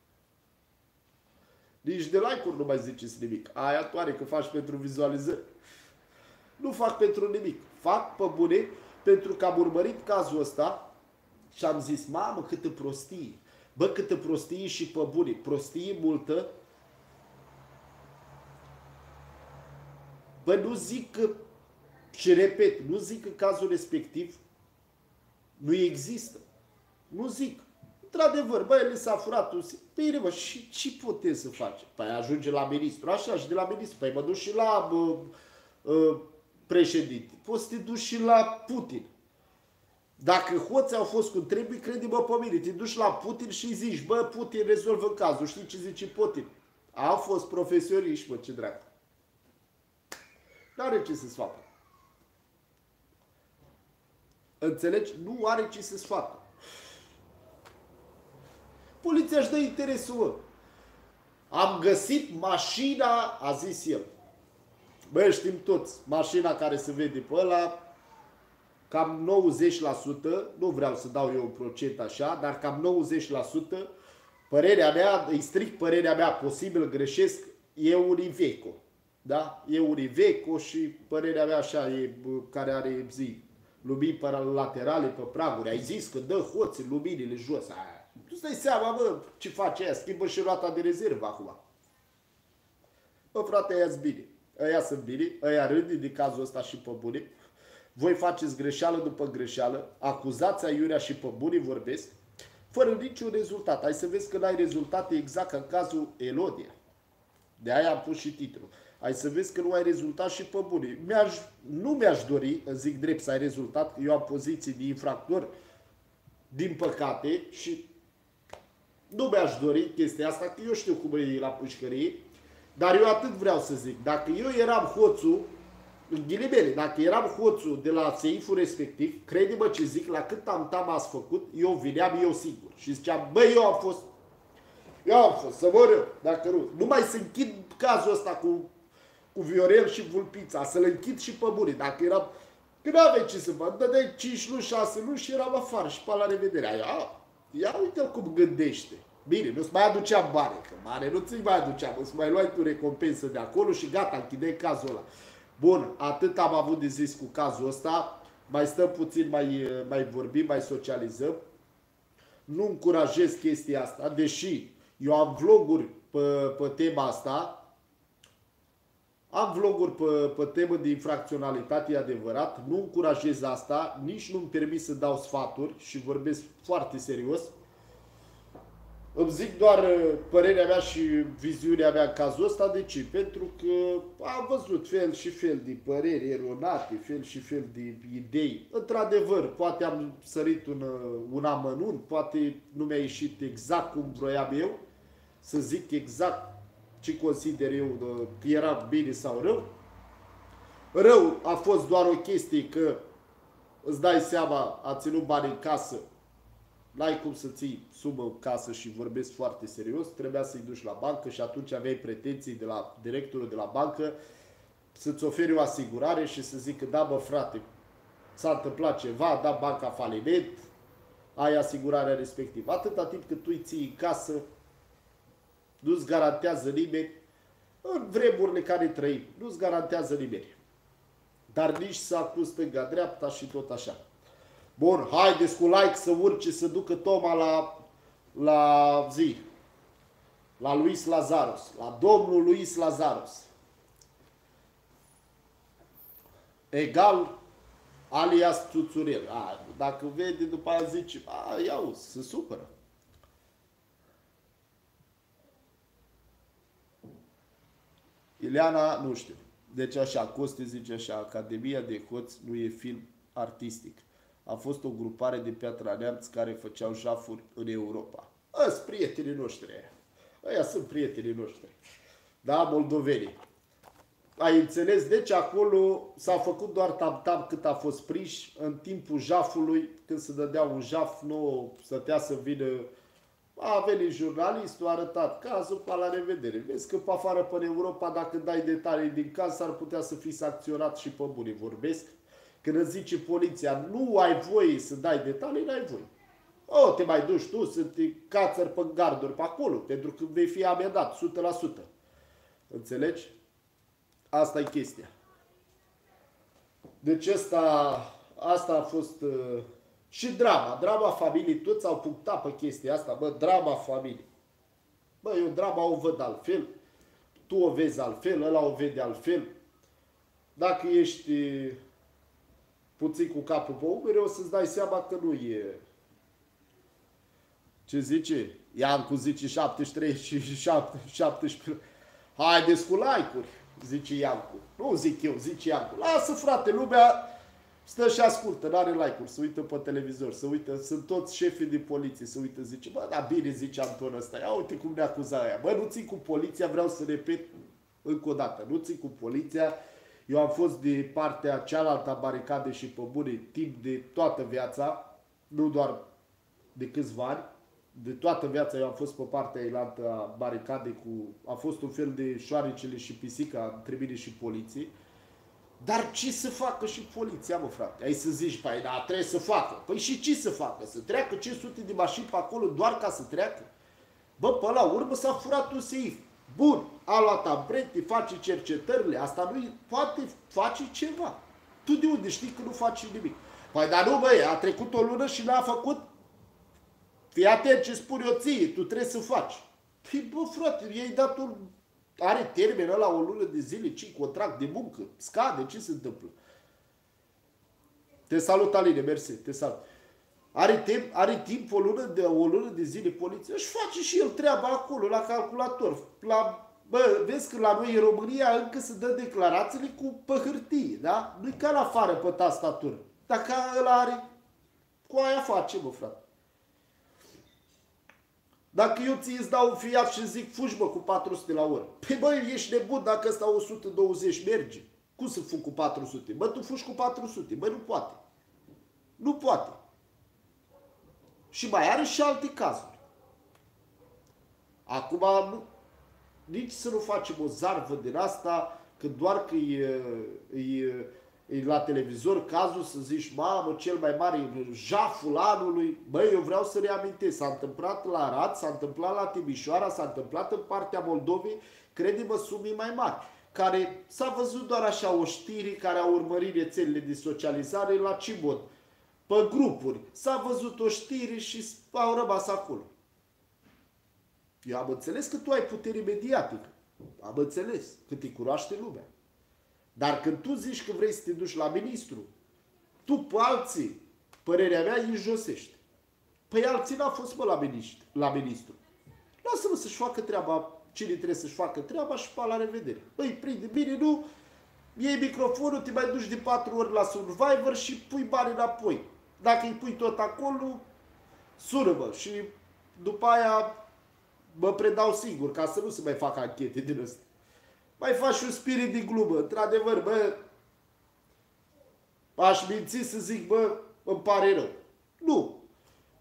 Nici de like-uri nu mai ziceți nimic. Aia toare că faci pentru vizualizări. Nu fac pentru nimic. Fac pe bune pentru că am urmărit cazul ăsta și am zis, mamă, câtă prostie. Bă, câtă prostie și pe bune. Prostie multă. Bă, nu zic că, și repet, nu zic că cazul respectiv nu există. Nu zic. Într-adevăr, bă, el s-a furat. Bine, mă, și ce putem să facem? Păi ajunge la ministru, așa, și de la ministru. Păi mă duc și la bă, bă, președinte. Poți să te duci și la Putin. Dacă hoții au fost cum trebuie, crede-mă pe mine. Te duci la Putin și zici, bă, Putin rezolvă cazul. Știi ce zice Putin? Au fost profesioniști, mă, ce dracu. N-are ce să-ți facă. Înțelegi? Nu are ce să-ți facă. Poliția își dă interesul, mă. Am găsit mașina, a zis el. Băi, știm toți, mașina care se vede pe ăla, cam nouăzeci la sută, nu vreau să dau eu un procent așa, dar cam nouăzeci la sută, părerea mea, îi strict părerea mea, posibil greșesc, e un Iveco. Da? E un Iveco și părerea mea așa, e, care are zi, lumini pe laterale, pe praguri. Ai zis că dă hoții luminile jos. Aia. Tu-ți dai seama, bă, ce face aia? Schimbă și roata de rezervă acum. Bă, frate, aia-s bine. Aia sunt bine, aia râd de cazul ăsta și pe bune. Voi faceți greșeală după greșeală, acuzați aiurea și pe bune vorbesc, fără niciun rezultat. Hai să vezi că n-ai rezultate exact ca în cazul Elodia. De aia am pus și titlul. Hai să vezi că nu ai rezultat și pe bune. Mi-aș, nu mi-aș dori, zic drept, să ai rezultat. Eu am poziții de infractor, din păcate, și nu mi-aș dori chestia asta, că eu știu cum e la pușcărie, dar eu atât vreau să zic. Dacă eu eram hoțul, în ghilimele, dacă eram hoțul de la seiful respectiv, crede-mă ce zic, la cât am tam ați făcut, eu vineam eu singur. Și ziceam, băi, eu am fost, eu am fost, să mor eu, dacă nu. Nu mai să închid cazul ăsta cu, cu Viorel și Vulpița, să-l închid și pe bune. Dacă eram, că nu aveai ce să fac, dădeai cinci luni, șase luni și eram afară și pe la revedere. Ia, ia uite-l cum gândește. Bine, nu-ți mai aduceam bani, că mare nu ți mai aduceam, îți mai luai tu recompensă de acolo și gata, închideai cazul ăla. Bun, atât am avut de zis cu cazul ăsta, mai stăm puțin, mai, mai vorbim, mai socializăm. Nu încurajez chestia asta, deși eu am vloguri pe, pe tema asta, am vloguri pe, pe temă de infracționalitate, e adevărat, nu încurajez asta, nici nu-mi permit să dau sfaturi și vorbesc foarte serios. Îmi zic doar părerea mea și viziunea mea în cazul ăsta. De ce? Pentru că am văzut fel și fel de păreri eronate, fel și fel de idei. Într-adevăr, poate am sărit un, un amănunt, poate nu mi-a ieșit exact cum vroiam eu, să zic exact ce consider eu că era bine sau rău. Rău a fost doar o chestie că, îți dai seama, a ținut bani în casă N-ai cum să ții sumă în casă și vorbesc foarte serios, trebuia să-i duci la bancă și atunci aveai pretenții de la directorul de la bancă să-ți oferi o asigurare și să zică, da bă frate, s-a întâmplat ceva, a dat banca faliment, ai asigurarea respectivă. Atâta timp cât tu îi ții în casă, nu-ți garantează nimeni, în vremurile care trăim, nu-ți garantează nimeni. Dar nici să acuz stânga-dreapta și tot așa. Bun, haideți cu like să urce, să ducă Toma la, la zi, la Luis Lazaros, la domnul Luis Lazaros. Egal alias Tuțurel. A, dacă vede, după aia zice, a, iau, se supără. Ileana, nu știu. Deci așa, Costi zice așa, Academia de Hoți nu e film artistic. A fost o grupare de Piatra Neamț care făceau jafuri în Europa. Ăs prietenii noștri. Ăia sunt prietenii noștri. Da, moldovenii. Ai înțeles? Deci acolo s-a făcut doar tam-tam cât a fost prins în timpul jafului, când se dădea un jaf, nu stătea să vină. A venit jurnalistul, a arătat cazul, pa la revedere. Vezi că pe afară, pe Europa, dacă dai detalii din caz, s-ar putea să fii sancționat și pe bune. Vorbesc? Când îți zice poliția, nu ai voie să dai detalii, n-ai voie. O, te mai duci tu să te cațări pe garduri pe acolo, pentru că vei fi amendat, o sută la sută. Înțelegi? Asta e chestia. Deci asta, asta a fost... Uh, și drama. Drama familiei, toți au punctat pe chestia asta. Bă, drama familiei. Bă, eu drama o văd altfel. Tu o vezi altfel, ăla o vede altfel. Dacă ești uh, puțin cu capul pe umeri, o să-ți dai seama că nu e... Ce zice? Iancu zice șaptezeci și trei și șaptesprezece. Haideți cu like-uri, zice Iancu. Nu zic eu, zice Iancu. Lasă, frate, lumea stă și ascultă, n-are like-uri, se uită pe televizor, se uită, sunt toți șefii de poliție, se uită, zice, bă, da bine, zice Anton ăsta, ia uite cum ne acuza aia. Bă, nu țin cu poliția, vreau să repet încă o dată, nu țin cu poliția. Eu am fost de partea cealaltă a baricade și pe bune timp de toată viața, nu doar de câțiva ani. De toată viața eu am fost pe partea ailaltă a baricadei cu... A fost un fel de șoarecele și pisica între mine și poliție. Dar ce să facă și poliția, mă, frate? Ai să zici, păi, da, trebuie să facă. Păi și ce să facă? Să treacă cinci sute de mașini pe acolo doar ca să treacă? Bă, pe la urmă s-a furat un seif. Bun, a luat amprente, face cercetările, asta nu poate face ceva. Tu de unde știi că nu face nimic? Păi, dar nu, băi, a trecut o lună și n-a făcut. Fii atent ce spun eu ție, tu trebuie să faci. Păi, bă, frate, i-ai dat un... Are termen ăla o lună de zile, ce contract de muncă, scade, ce se întâmplă? Te salut, Aline, mersi, te salut. Are timp, are timp o lună de, o lună de zile poliția, își face și el treaba acolo, la calculator. La, bă, vezi că la noi în România încă se dă declarațiile cu pe hârtie, da? Nu-i ca la afară pe tastatură. Dacă ăla are, cu aia face, mă, frate. Dacă eu ție îți dau un Fiat și zic, fugi, bă, cu patru sute la oră. Păi, bă, ești nebun dacă ăsta o sută douăzeci merge. Cum să fug cu patru sute? Bă, tu fugi cu patru sute. Bă, nu poate. Nu poate. Și mai are și alte cazuri. Acum, nu, nici să nu facem o zarvă din asta, că doar că e, e, e la televizor cazul să zici, mamă, cel mai mare jaful anului. Băi, eu vreau să reamintesc, s-a întâmplat la Arad, s-a întâmplat la Timișoara, s-a întâmplat în partea Moldovei, crede-mă, sume mai mari, care s-a văzut doar așa o știre care a urmărit rețelele de socializare la Cibod, pe grupuri. S-a văzut o știre și au rămas acolo. Eu am înțeles că tu ai putere mediatică. Am înțeles că te cunoaște lumea. Dar când tu zici că vrei să te duci la ministru, tu pe alții, părerea mea, îi josești. Păi alții n-au fost, mă, la ministru. La ministru. Lasă-mă să-și facă treaba, cine trebuie să-și facă treaba și pa, la revedere. Băi, prinde bine, nu? Iei microfonul, te mai duci de patru ori la Survivor și pui bani înapoi. Dacă îi pui tot acolo, sună-mă și după aia mă predau singur, ca să nu se mai facă anchete din ăsta. Mai faci un spirit de glumă. Într-adevăr, bă, aș minți să zic, bă, îmi pare rău. Nu.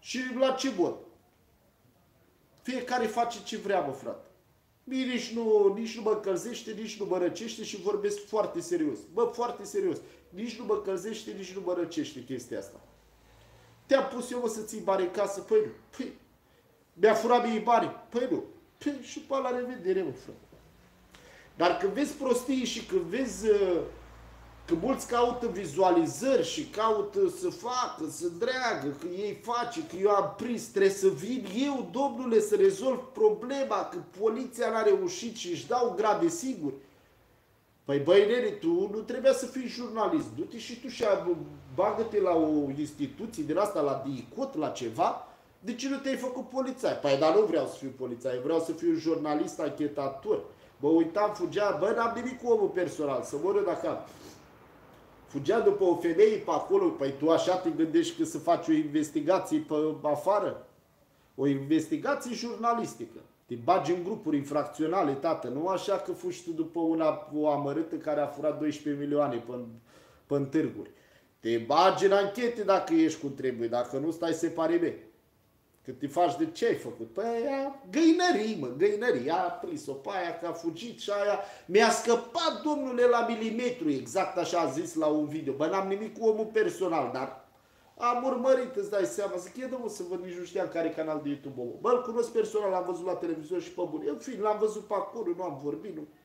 Și la ce vot? Fiecare face ce vrea, mă, frate. Mie nici nu, nici nu mă încălzește, nici nu mă răcește și vorbesc foarte serios. Bă, foarte serios. Nici nu mă încălzește, nici nu mă răcește chestia asta. Te-am pus eu, mă, să ții bani în casă? Păi nu. Păi, mi-a furat mie bani? Păi nu. Păi și pe la revedere, mă, frate. Dar când vezi prostii și când vezi că mulți caută vizualizări și caută să facă, să dreagă, că ei face, că eu am prins, trebuie să vin eu, domnule, să rezolv problema, că poliția n-a reușit și își dau grade sigur. Păi băi, nene, tu nu trebuia să fii jurnalist. Du-te și tu și bagă-te la o instituție din asta, la DICOT, la ceva. De ce nu te-ai făcut polițai? Păi, dar nu vreau să fiu polițai, vreau să fiu jurnalist, anchetator. Bă, uitam, fugea, bă, n-am nimic cu omul personal, să moră dacă am. Fugea după o femeie pe acolo, păi tu așa te gândești că să faci o investigație pe afară? O investigație jurnalistică. Te bagi în grupuri infracționale, tată, nu așa că fugi tu după una, o amărâtă care a furat doisprezece milioane pe, pe târguri. Te bagi în anchete dacă ești cum trebuie, dacă nu stai separime. Că te faci de ce ai făcut? Păi aia, găinării, mă, găinării. A prins-o pe aia că a fugit și aia mi-a scăpat, domnule, la milimetru. Exact așa a zis la un video. Bă, n-am nimic cu omul personal, dar am urmărit, îți dai seama. Zic, e, domnul, să văd, nici nu știam care canal de YouTube omul. Bă, îl cunosc personal, l-am văzut la televizor și pe bune. În fin, l-am văzut pe acolo, nu am vorbit, nu.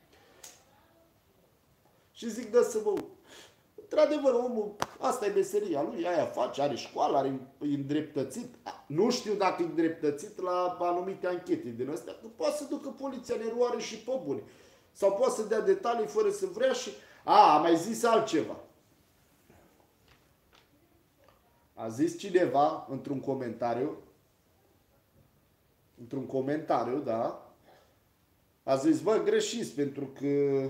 Și zic, dă să mă uit. Într-adevăr, omul, asta e meseria lui, aia face, are școală, are îndreptățit. Nu știu dacă e îndreptățit la anumite anchete din astea, că poate să ducă poliția în eroare și pe bune. Sau poate să dea detalii fără să vrea și... A, a mai zis altceva. A zis cineva într-un comentariu, într-un comentariu, da, a zis, bă, greșiți, pentru că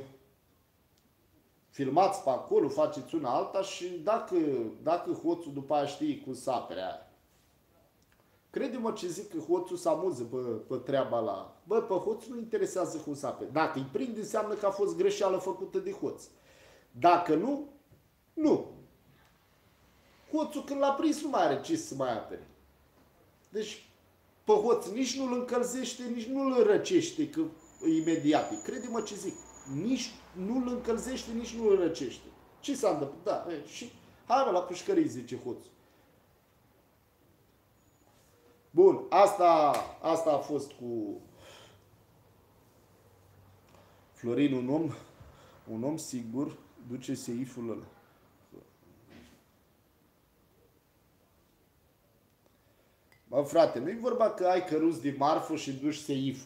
filmați pe acolo, faceți una alta și dacă, dacă hoțul după aia știe cu sapere aia. Crede-mă ce zic că hoțul se amuză pe, pe treaba la... Bă, pe hoțul nu interesează cum sapere. Dacă îi prinde, înseamnă că a fost greșeală făcută de hoț. Dacă nu, nu. Hoțul când l-a prins nu mai are ce să mai apere. Deci, pe hoț nici nu-l încălzește, nici nu-l răcește, că imediat. Crede-mă ce zic. Nici nu-l încălzește, nici nu-l răcește. Ce s-a întâmplat? Da, e, și hai mă, la pușcării, zice hoțul. Bun, asta, asta a fost cu Florin, un om, un om sigur, duce seiful ăla. Bă, frate, nu-i vorba că ai căruți de marfă și duci seiful.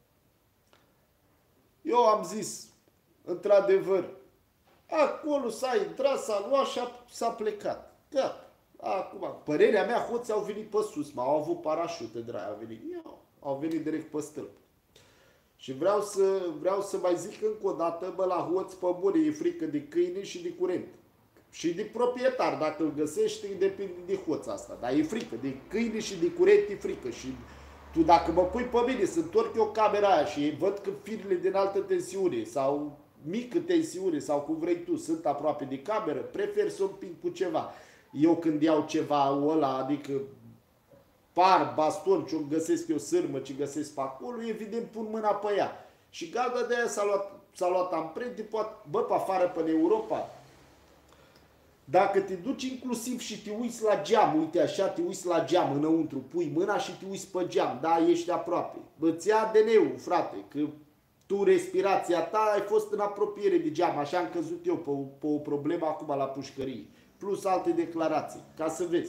Eu am zis, într-adevăr, acolo s-a intrat, s-a luat și s-a plecat. Gata. Acum, părerea mea, hoții au venit pe sus, mă, au avut parașute, dragi, au venit, eu, au venit direct pe stâlp. Și vreau să, vreau să mai zic încă o dată, bă, la hoți pe bune, e frică de câine și de curent. Și de proprietar, dacă îl găsești, depinde de hoța asta. Dar e frică, de câine și de curent e frică. Și tu dacă mă pui pe mine să întorc eu camera aia și văd că firele din altă tensiune sau mică tensiune sau cum vrei tu sunt aproape de cameră, prefer să împing cu ceva. Eu când iau ceva ăla, adică par, baston, ce-o găsesc eu, sârmă, ce găsesc pe acolo, evident pun mâna pe ea. Și gata, de aia s-a luat, s-a luat amprente, poate, bă, pe afară, pe Europa. Dacă te duci inclusiv și te uiți la geam, uite așa, te uiți la geam înăuntru, pui mâna și te uiți pe geam, da, ești aproape. Bă-ți ia A D N-ul, frate, că tu, respirația ta, ai fost în apropiere de geam, așa am căzut eu pe o, pe o problemă acum la pușcărie. Plus alte declarații, ca să vezi.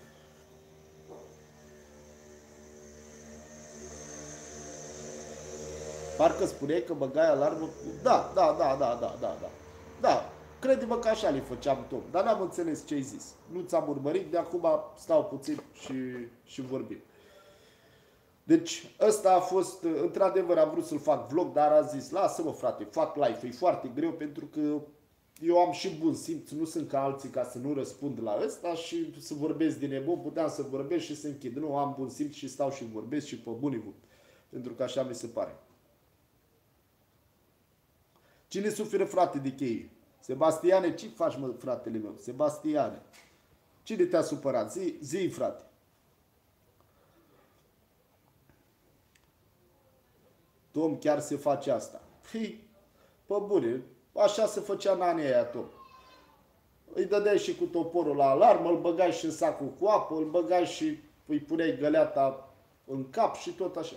Parcă spuneai că băgai alarmă cu... Da, da, da, da, da, da, da. Da, crede-mă că așa le făceam tot, dar n-am înțeles ce ai zis. Nu ți-am urmărit, de acum stau puțin și, și vorbim. Deci, ăsta a fost, într-adevăr, am vrut să-l fac vlog, dar a zis, lasă-mă, frate, fac live, e foarte greu pentru că eu am și bun simț, nu sunt ca alții ca să nu răspund la ăsta și să vorbesc din nebun, puteam să vorbesc și să închid. Nu, am bun simț și stau și vorbesc și pe bunivul, pentru că așa mi se pare. Cine suferă, frate, de cheie? Sebastiane, ce faci, mă, fratele meu? Sebastiane. Cine te-a supărat? Zi, zi, frate. Tom, chiar se face asta. Păi, pe bune, așa se făcea în anii aia, Tom. Îi dădeai și cu toporul la alarmă, îl băgai și în sacul cu apă, îl băgai și îi puneai găleata în cap și tot așa.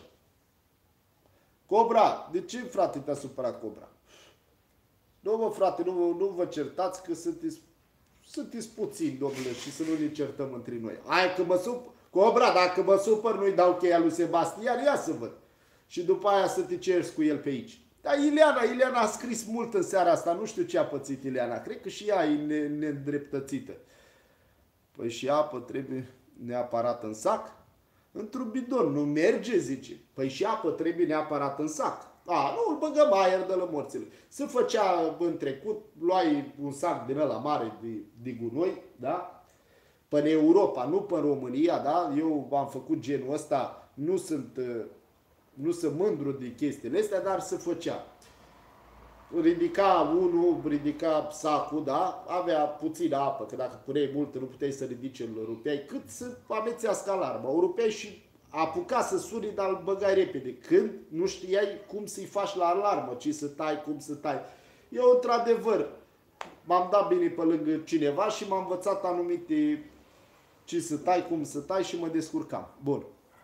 Cobra, de ce, frate, te-a supărat Cobra? Nu, mă, frate, nu, nu vă certați că sunteți, sunteți puțini, domnule, și să nu ne certăm între noi. Hai că mă supăr, Cobra, dacă mă supăr, nu-i dau cheia lui Sebastian, ia să văd. Și după aia să te ceri cu el pe aici. Dar Ileana, Ileana a scris mult în seara asta, nu știu ce a pățit Ileana, cred că și ea e neîndreptățită. Păi și apă trebuie neapărat în sac? Într-un bidon, nu merge, zice. Păi și apă trebuie neapărat în sac. A, nu, îl băgăm aer de lămorțile. Se făcea în trecut, luai un sac din ăla mare de, de gunoi, da? Până Europa, nu până România, da? Eu am făcut genul ăsta, nu sunt, nu sunt mândru de chestiile astea, dar se făcea. Ridica unul, ridica sacul, da? Avea puțină apă, că dacă puneai multă nu puteai să ridici, îl rupeai, cât să amețească alarma. O rupeai și apuca să suni, dar îl băgai repede. Când nu știai cum să-i faci la alarmă, ce să tai, cum să tai. Eu, într-adevăr, m-am dat bine pe lângă cineva și m-am învățat anumite ce să tai, cum să tai și mă descurcam. Bun.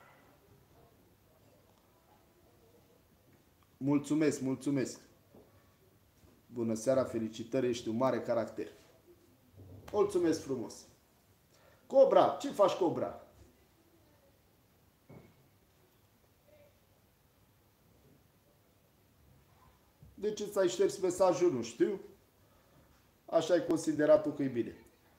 Mulțumesc, mulțumesc. Bună seara, felicitări, ești un mare caracter. Mulțumesc frumos. Cobra, ce faci, Cobra? De ce ți-ai șters mesajul? Nu știu. Așa ai considerat tu că e bine.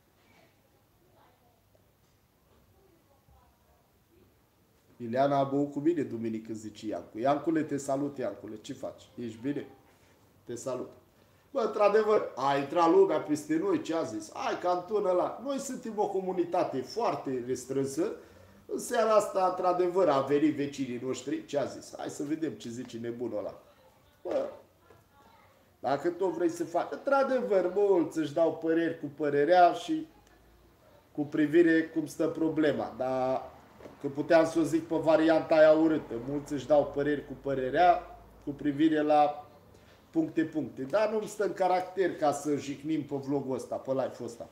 Ileana a băut cu mine duminică, zice Iancu. Iancule, te salut, Iancule. Ce faci? Ești bine? Te salut. Bă, într-adevăr, a intrat lumea peste noi, ce a zis? Hai, cantonul ăla. Noi suntem o comunitate foarte restrânsă. În seara asta, într-adevăr, a venit vecinii noștri, ce a zis? Hai să vedem ce zice nebunul ăla. Bă, dacă tot vrei să faci, într-adevăr, mulți își dau păreri cu părerea și cu privire cum stă problema. Dar că puteam să o zic pe varianta aia urâtă. Mulți își dau păreri cu părerea cu privire la puncte, puncte. Dar nu-mi stă în caracter ca să jicnim pe vlogul ăsta, pe live-ul ăsta.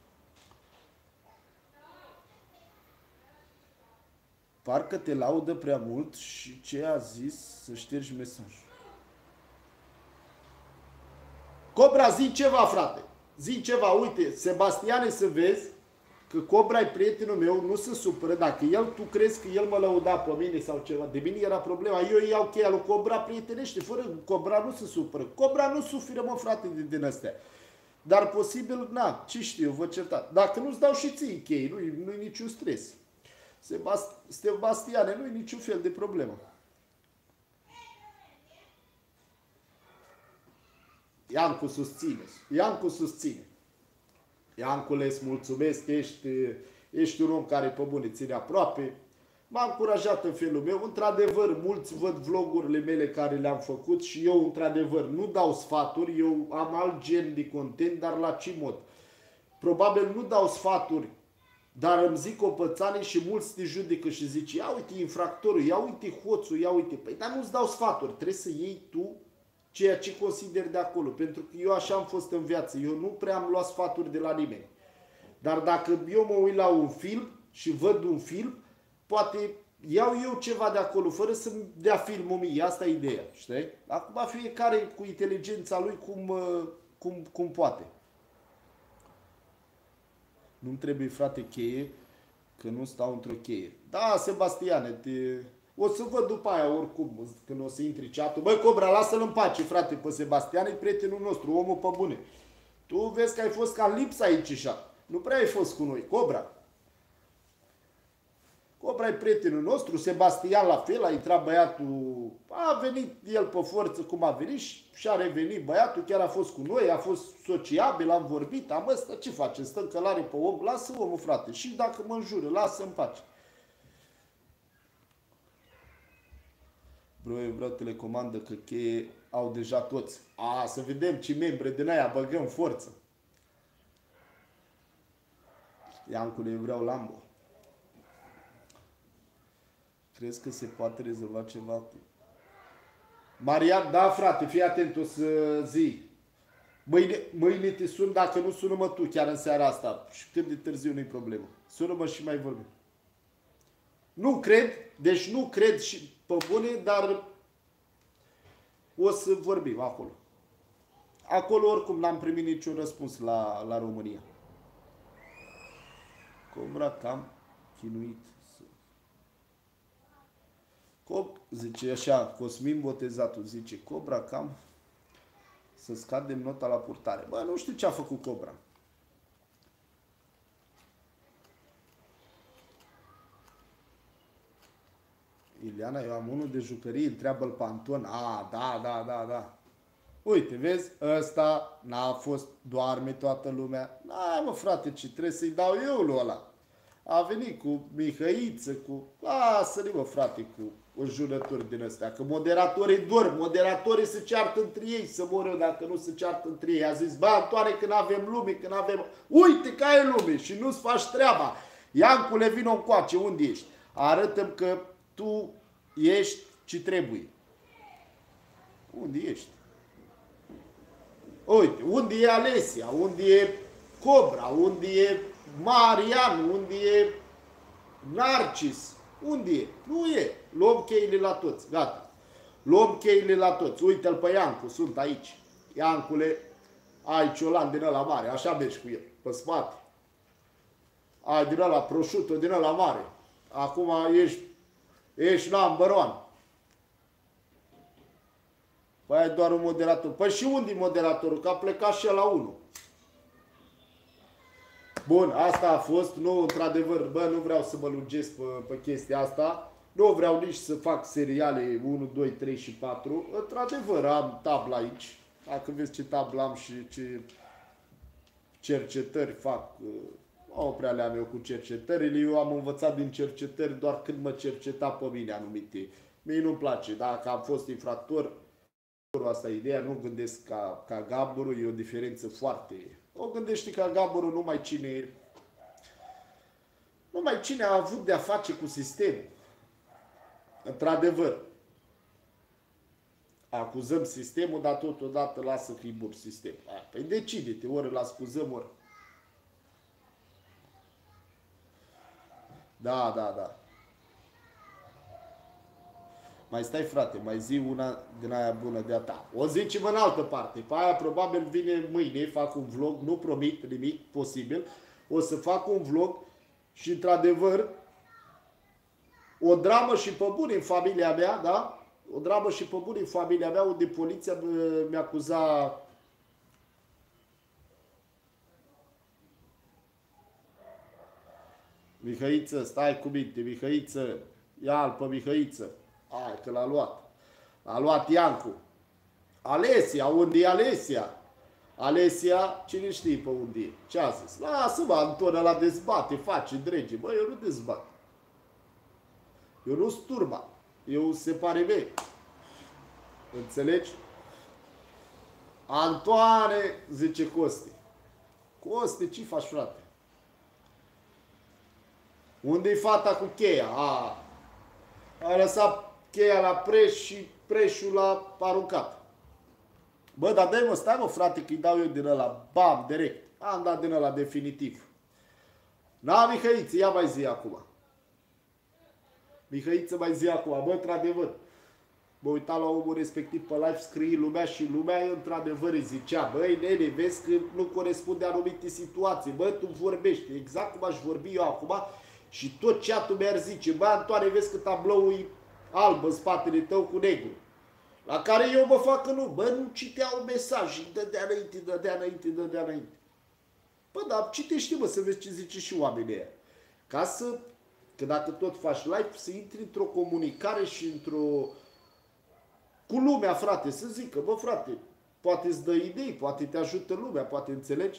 Parcă te laudă prea mult și ce a zis să ștergi mesajul. Cobra, zi ceva, frate. Zi ceva. Uite, Sebastiane, să vezi că Cobra e prietenul meu, nu se supără. Dacă el, tu crezi că el mă lăuda pe mine sau ceva, de mine era problema. Eu îi iau cheia lui Cobra, prietenește. Fără Cobra nu se supără. Cobra nu suferă, mă, frate, din, din astea. Dar posibil, na, ce știu, vă certați. Dacă nu-ți dau și ție chei, nu-i nu niciun stres. Sebast Sebastiane, nu-i niciun fel de problemă. Iancu susține. Iancu susține. Iancule, îți mulțumesc, ești, ești un om care pe bune ține aproape. M-a încurajat în felul meu. Într-adevăr, mulți văd vlogurile mele care le-am făcut și eu, într-adevăr, nu dau sfaturi. Eu am alt gen de content, dar la ce mod? Probabil nu dau sfaturi, dar îmi zic copățane și mulți te judecă și zice, ia uite infractorul, ia uite hoțul, ia uite. Păi, dar nu-ți dau sfaturi, trebuie să iei tu ceea ce consider de acolo. Pentru că eu așa am fost în viață. Eu nu prea am luat sfaturi de la nimeni. Dar dacă eu mă uit la un film și văd un film, poate iau eu ceva de acolo, fără să-mi dea filmul mie. Asta e ideea, știi? Acum fiecare cu inteligența lui cum, cum, cum poate. Nu-mi trebuie, frate, cheie, că nu stau într-o cheie. Da, Sebastiane, te... o să văd după aia, oricum, când o să intri chat-ul. Băi, Cobra, lasă-l în pace, frate, pe Sebastian, e prietenul nostru, omul pe bune. Tu vezi că ai fost ca lipsa aici și așa. Nu prea ai fost cu noi, Cobra. Cobra e prietenul nostru, Sebastian la fel, a intrat băiatul, a venit el pe forță cum a venit și a revenit băiatul, chiar a fost cu noi, a fost sociabil, am vorbit, am ăsta, ce face? Stă în călare pe om, lasă omul, frate, și dacă mă înjură, lasă în pace. Bro, eu vreau telecomandă, că cheie au deja toți. A, să vedem ce membre din aia băgăm forță. Iancule, eu vreau Lambo. Crezi că se poate rezolva ceva cu... Marian, da, frate, fii atent, o să zi. Mâine, mâine te sun, dacă nu sună-mă tu chiar în seara asta. Și cât de târziu nu-i problemă. Sună-mă și mai vorbim. Nu cred, deci nu cred și pe bune, dar o să vorbim acolo. Acolo oricum n-am primit niciun răspuns la, la România. Cobra cam chinuit. Cob, zice așa, Cosmin Botezatul, zice, Cobra cam să scadem nota la purtare. Bă, nu știu ce a făcut Cobra. Ileana, eu am unul de jucării, întreabă-l pe Anton. A, da, da, da, da. Uite, vezi, ăsta n-a fost, doarme toată lumea. N-ai, mă, frate, ce trebuie să-i dau eu lui ăla. A venit cu Mihăiță, cu... Lasă-ne, mă, frate, cu înjurături din astea. Că moderatorii dorm, moderatorii se ceartă între ei, să mor eu dacă nu se ceartă între ei. A zis, bă, Antoane, când avem lume, când avem... Uite că ai lume și nu-ți faci treaba. Iancule, vino încoace, unde ești? Arătăm că tu ești ce trebuie. Unde ești? Uite, unde e Alesia, unde e Cobra, unde e Marian, unde e Narcis, unde e? Nu e. Luăm cheile la toți, gata. Luăm cheile la toți. Uite-l pe Iancu, sunt aici. Iancule, ai ciolan din ăla mare, așa mergi cu el, pe spate. Ai din ăla prosciutto, din ăla mare. Acum ești, ești number one. Păi ai doar un moderator. Păi și unde e moderatorul? Că a plecat și el la unul. Bun, asta a fost. Nu, într-adevăr, bă, nu vreau să mă lungesc pe, pe chestia asta. Nu vreau nici să fac seriale unu, doi, trei și patru. Într-adevăr, am tabla aici. Dacă vezi ce tabla am și ce cercetări fac. Nu prea le-am eu cu cercetările. Eu am învățat din cercetări doar când mă cerceta pe mine anumite. Mie nu-mi place. Dacă am fost infractor, asta e ideea, nu gândesc ca, ca Gaboru, e o diferență foarte... O gândește ca Gaboru numai cine... Numai cine a avut de-a face cu sistemul. Într-adevăr. Acuzăm sistemul, dar totodată lasă că e bun sistemul. Păi decide-te, ori îl scuzăm, ori... Da, da, da. Mai stai, frate, mai zi una din aia bună de-a ta. O zicem în altă parte. Pe aia probabil vine mâine, fac un vlog, nu promit nimic posibil. O să fac un vlog și, într-adevăr, o dramă și pe bune în familia mea, da? O dramă și pe bune în familia mea, unde poliția mi-a acuzat... Mihăiță, stai cu minte, Mihăiță, ia-l pe Mihăiță. Hai că l-a luat. L-a luat Iancu. Alesia, unde e Alesia? Alesia, cine știe pe unde e? Ce a zis? Lasă-mă, Anton, ăla dezbate, face, drege. Bă, eu nu dezbat. Eu nu sturba. Eu separe mei. Înțelegi? Antoane, zice Costi. Costi, ce faci, frate? Unde-i fata cu cheia? A, a lăsat cheia la preș și preșul l-a aruncat. Bă, dar dai mă, stai mă, frate, că-i dau eu din ăla, bam, direct. Am dat din ăla definitiv. Na, Mihăiță, ia mai zi acum. Mihăiță, mai zi acum, bă, într-adevăr. Mă uita la omul respectiv pe live, scrie lumea și lumea, într-adevăr, îi zicea, băi, nene, vezi că nu corespunde anumite situații, bă, tu vorbești, exact cum aș vorbi eu acum și tot chat-ul mi-ar zice, bă, Antoane, vezi că tabloul e alb în spatele tău cu negru. La care eu mă fac că nu, bă, nu citeau mesaj, îi dădea înainte, dădea înainte, dădea înainte. Bă, dar citește, mă, să vezi ce zice și oamenii ăia. Ca să, că dacă tot faci live, să intri într-o comunicare și într-o... cu lumea, frate, să zică, bă, frate, poate îți dă idei, poate te ajută lumea, poate înțelegi.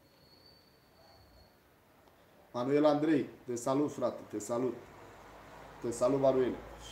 Manuel Andrei, te salut, frate, te salut. Te salut, Manuel.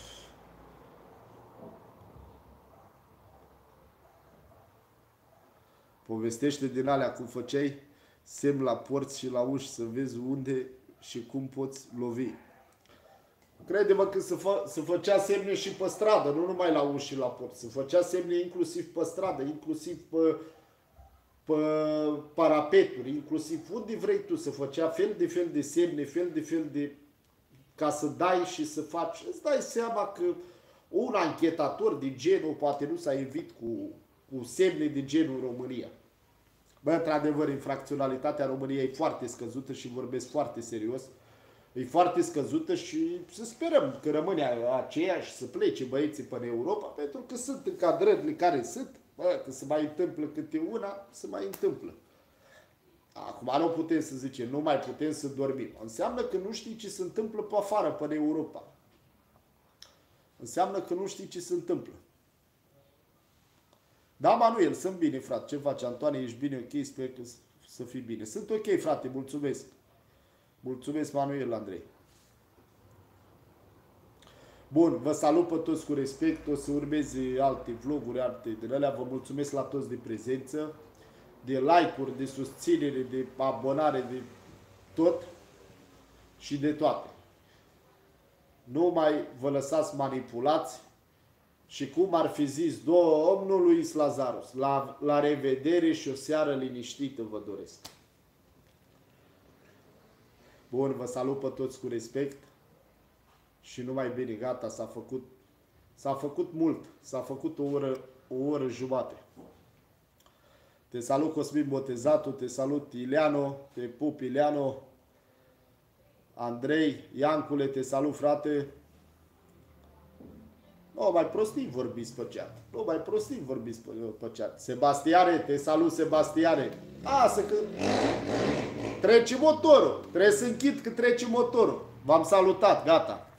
Povestește din alea cum făceai semn la porți și la uși să vezi unde și cum poți lovi. crede-mă că se, fă, se făcea semne și pe stradă, nu numai la uși și la porți. Se făcea semne inclusiv pe stradă, inclusiv pe, pe parapeturi, inclusiv unde vrei tu. Se făcea fel de fel de semne, fel de fel de... ca să dai și să faci. Îți dai seama că un anchetator de genul poate nu s-a evit cu, cu semne de genul în România. Bă, într-adevăr, infracționalitatea României e foarte scăzută și vorbesc foarte serios. E foarte scăzută și să sperăm că rămâne aceeași, să plece băieții până Europa, pentru că sunt încadrările care sunt, bă, că se mai întâmplă câte una, se mai întâmplă. Acum nu putem să zicem, nu mai putem să dormim. Înseamnă că nu știi ce se întâmplă pe afară, până Europa. Înseamnă că nu știi ce se întâmplă. Da, Manuel, sunt bine, frate. Ce faci, Antoane? Ești bine? Ok, sper că să fii bine. Sunt ok, frate, mulțumesc. Mulțumesc, Manuel, Andrei. Bun, vă salut pe toți cu respect. O să urmeze alte vloguri, alte din alea. Vă mulțumesc la toți de prezență, de like-uri, de susținere, de abonare, de tot și de toate. Nu mai vă lăsați manipulați și cum ar fi zis domnul Luis Lazarus, la, la revedere și o seară liniștită vă doresc. Bun, vă salut pe toți cu respect și numai bine, gata, s-a făcut, s-a făcut mult, s-a făcut o oră, o oră jumate. Te salut, Cosmin Botezatul, te salut, Ileano, te pup, Ileano, Andrei, Iancule, te salut, frate. Nu, mai prostii vorbiți pe chat. Nu, mai prostii vorbiți pe, pe chat. Sebastiane, te salut, Sebastiane. Lasă că trece motorul. Trebuie să închid că trece motorul. V-am salutat, gata.